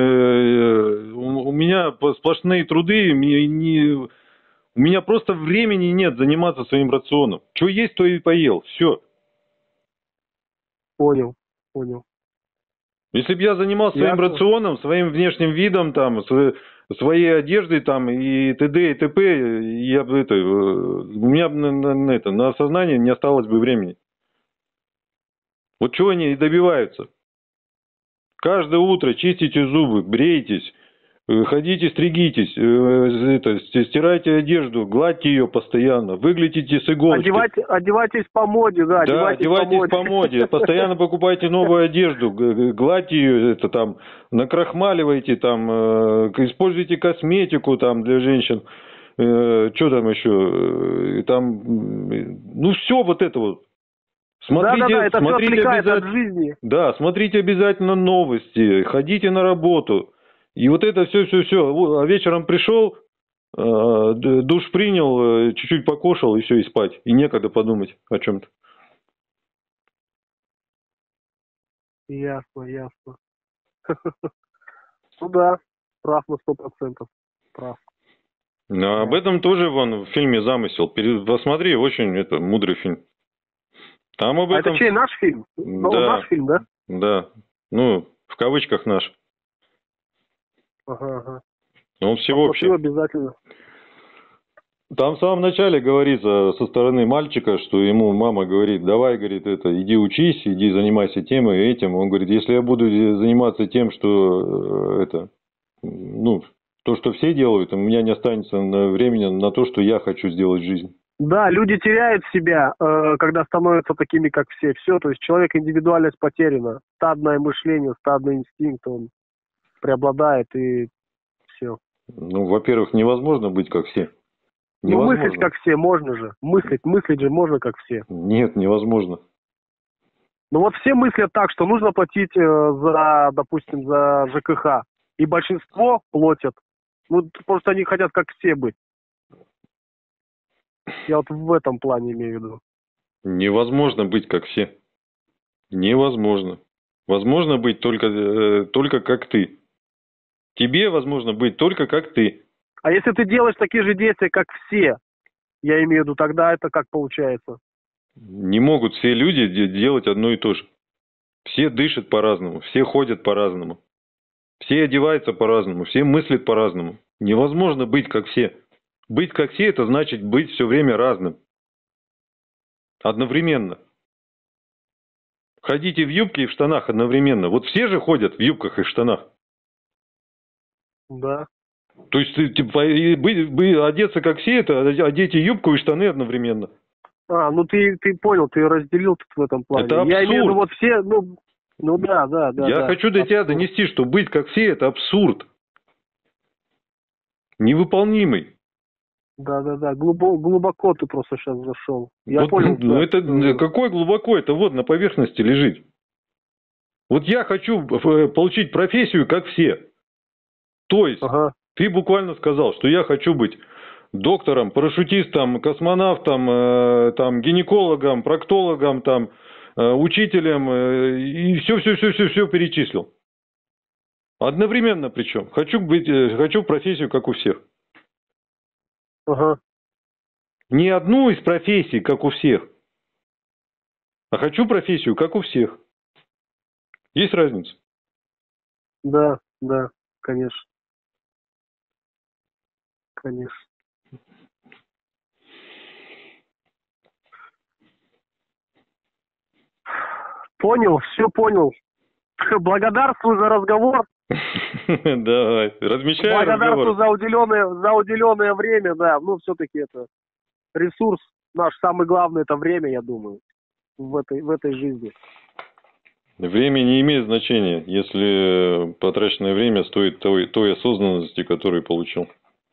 У меня сплошные труды, у меня просто времени нет заниматься своим рационом. Что есть, то и поел. Все. Понял. Если бы я занимался своим рационом, своим внешним видом, там, своей одеждой там, и т.д. и т.п., я бы у меня на осознание не осталось бы времени. Вот чего они и добиваются. Каждое утро чистите зубы, брейтесь, ходите, стригитесь, стирайте одежду, гладьте ее постоянно, выглядите с иголочки. Одевайтесь по моде, да. Да, одевайтесь по моде, постоянно покупайте новую одежду, гладьте ее, накрахмаливайте, там, используйте косметику там для женщин, что там еще, там, ну все вот это вот. Смотрите, это смотрите все отвлекает от жизни. Да, смотрите обязательно новости, ходите на работу. И вот это все. А вечером пришел, душ принял, чуть-чуть покушал, и все, и спать. И некогда подумать о чем-то. Ясно. Ну да, прав на 100%. Прав. Но об этом тоже вон в фильме «Замысел». Посмотри, очень мудрый фильм. Там об этом... Это чей, наш фильм? Да. Наш фильм, да? Да. Ну, в кавычках наш. Ага. Он всеобщий. Обязательно. Там в самом начале говорится со стороны мальчика, что ему мама говорит: давай, говорит, иди учись, иди занимайся тем и этим. Он говорит: если я буду заниматься тем, что то, что все делают, у меня не останется времени на то, что я хочу сделать в жизни. Да, люди теряют себя, когда становятся такими, как все. Все, то есть человек, индивидуальность потеряна. Стадное мышление, стадный инстинкт, он преобладает, и все. Ну, во-первых, невозможно быть как все. Невозможно. Ну, мыслить как все можно же. Мыслить же можно как все. Нет, невозможно. Ну вот все мыслят так, что нужно платить допустим, за ЖКХ. И большинство платят. Ну, просто они хотят как все быть. Я вот в этом плане имею в виду. Невозможно быть как все. Невозможно. Возможно быть только как ты. Тебе возможно быть только как ты. А если ты делаешь такие же действия, как все, я имею в виду, тогда это как получается? Не могут все люди делать одно и то же. Все дышат по-разному, все ходят по-разному. Все одеваются по-разному, все мыслят по-разному. Невозможно быть как все. Быть как все — это значит быть все время разным. Одновременно. Ходите в юбке и в штанах одновременно. Вот все же ходят в юбках и в штанах. Да. То есть одеться как все — это одеть и юбку и штаны одновременно. Ну ты понял, ты разделил тут в этом плане. Это абсурд. Я имею в виду, вот все, да. Я хочу до тебя донести, что быть как все — это абсурд. Невыполнимый. Да. Глубоко ты просто сейчас зашел. Я понял. Ну это какой глубоко? Это вот на поверхности лежит. Вот я хочу получить профессию, как все. То есть, ты буквально сказал, что я хочу быть доктором, парашютистом, космонавтом, там, гинекологом, проктологом, там, учителем, и все перечислил. Одновременно причем. Хочу профессию, как у всех. Не одну из профессий, как у всех, а хочу профессию, как у всех. Есть разница? Да, конечно. Понял, все понял. Благодарствую за разговор. Давай, размещай разговор. Благодарствую за уделенное время, да. Ну, все-таки это ресурс наш самый главный, это время, я думаю, в этой жизни. Время не имеет значения, если потраченное время стоит той осознанности, которую получил.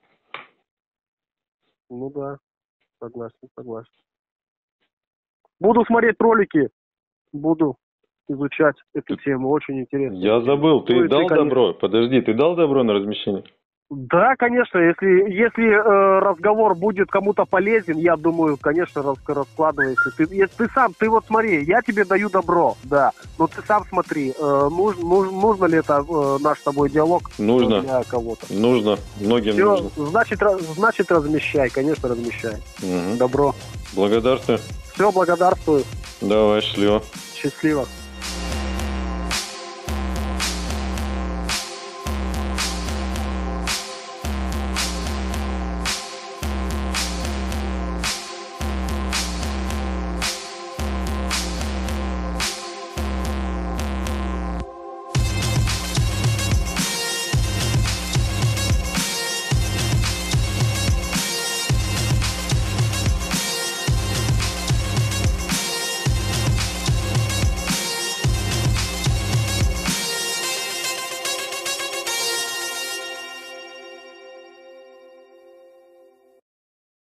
Ну да, согласен. Буду смотреть ролики, буду изучать эту тему, очень интересно. Я забыл, ты дал добро? Подожди, ты дал добро на размещение? Да, конечно, если разговор будет кому-то полезен, я думаю, конечно, раскладывай. Если ты сам, ты вот смотри, я тебе даю добро, да, но ты сам смотри, нужно ли это наш с тобой диалог Нужно. для кого-то? Нужно, многим Все, нужно. значит размещай, конечно, размещай. Угу. Добро. Благодарствую. Все, благодарствую. Давай, счастливо. Счастливо.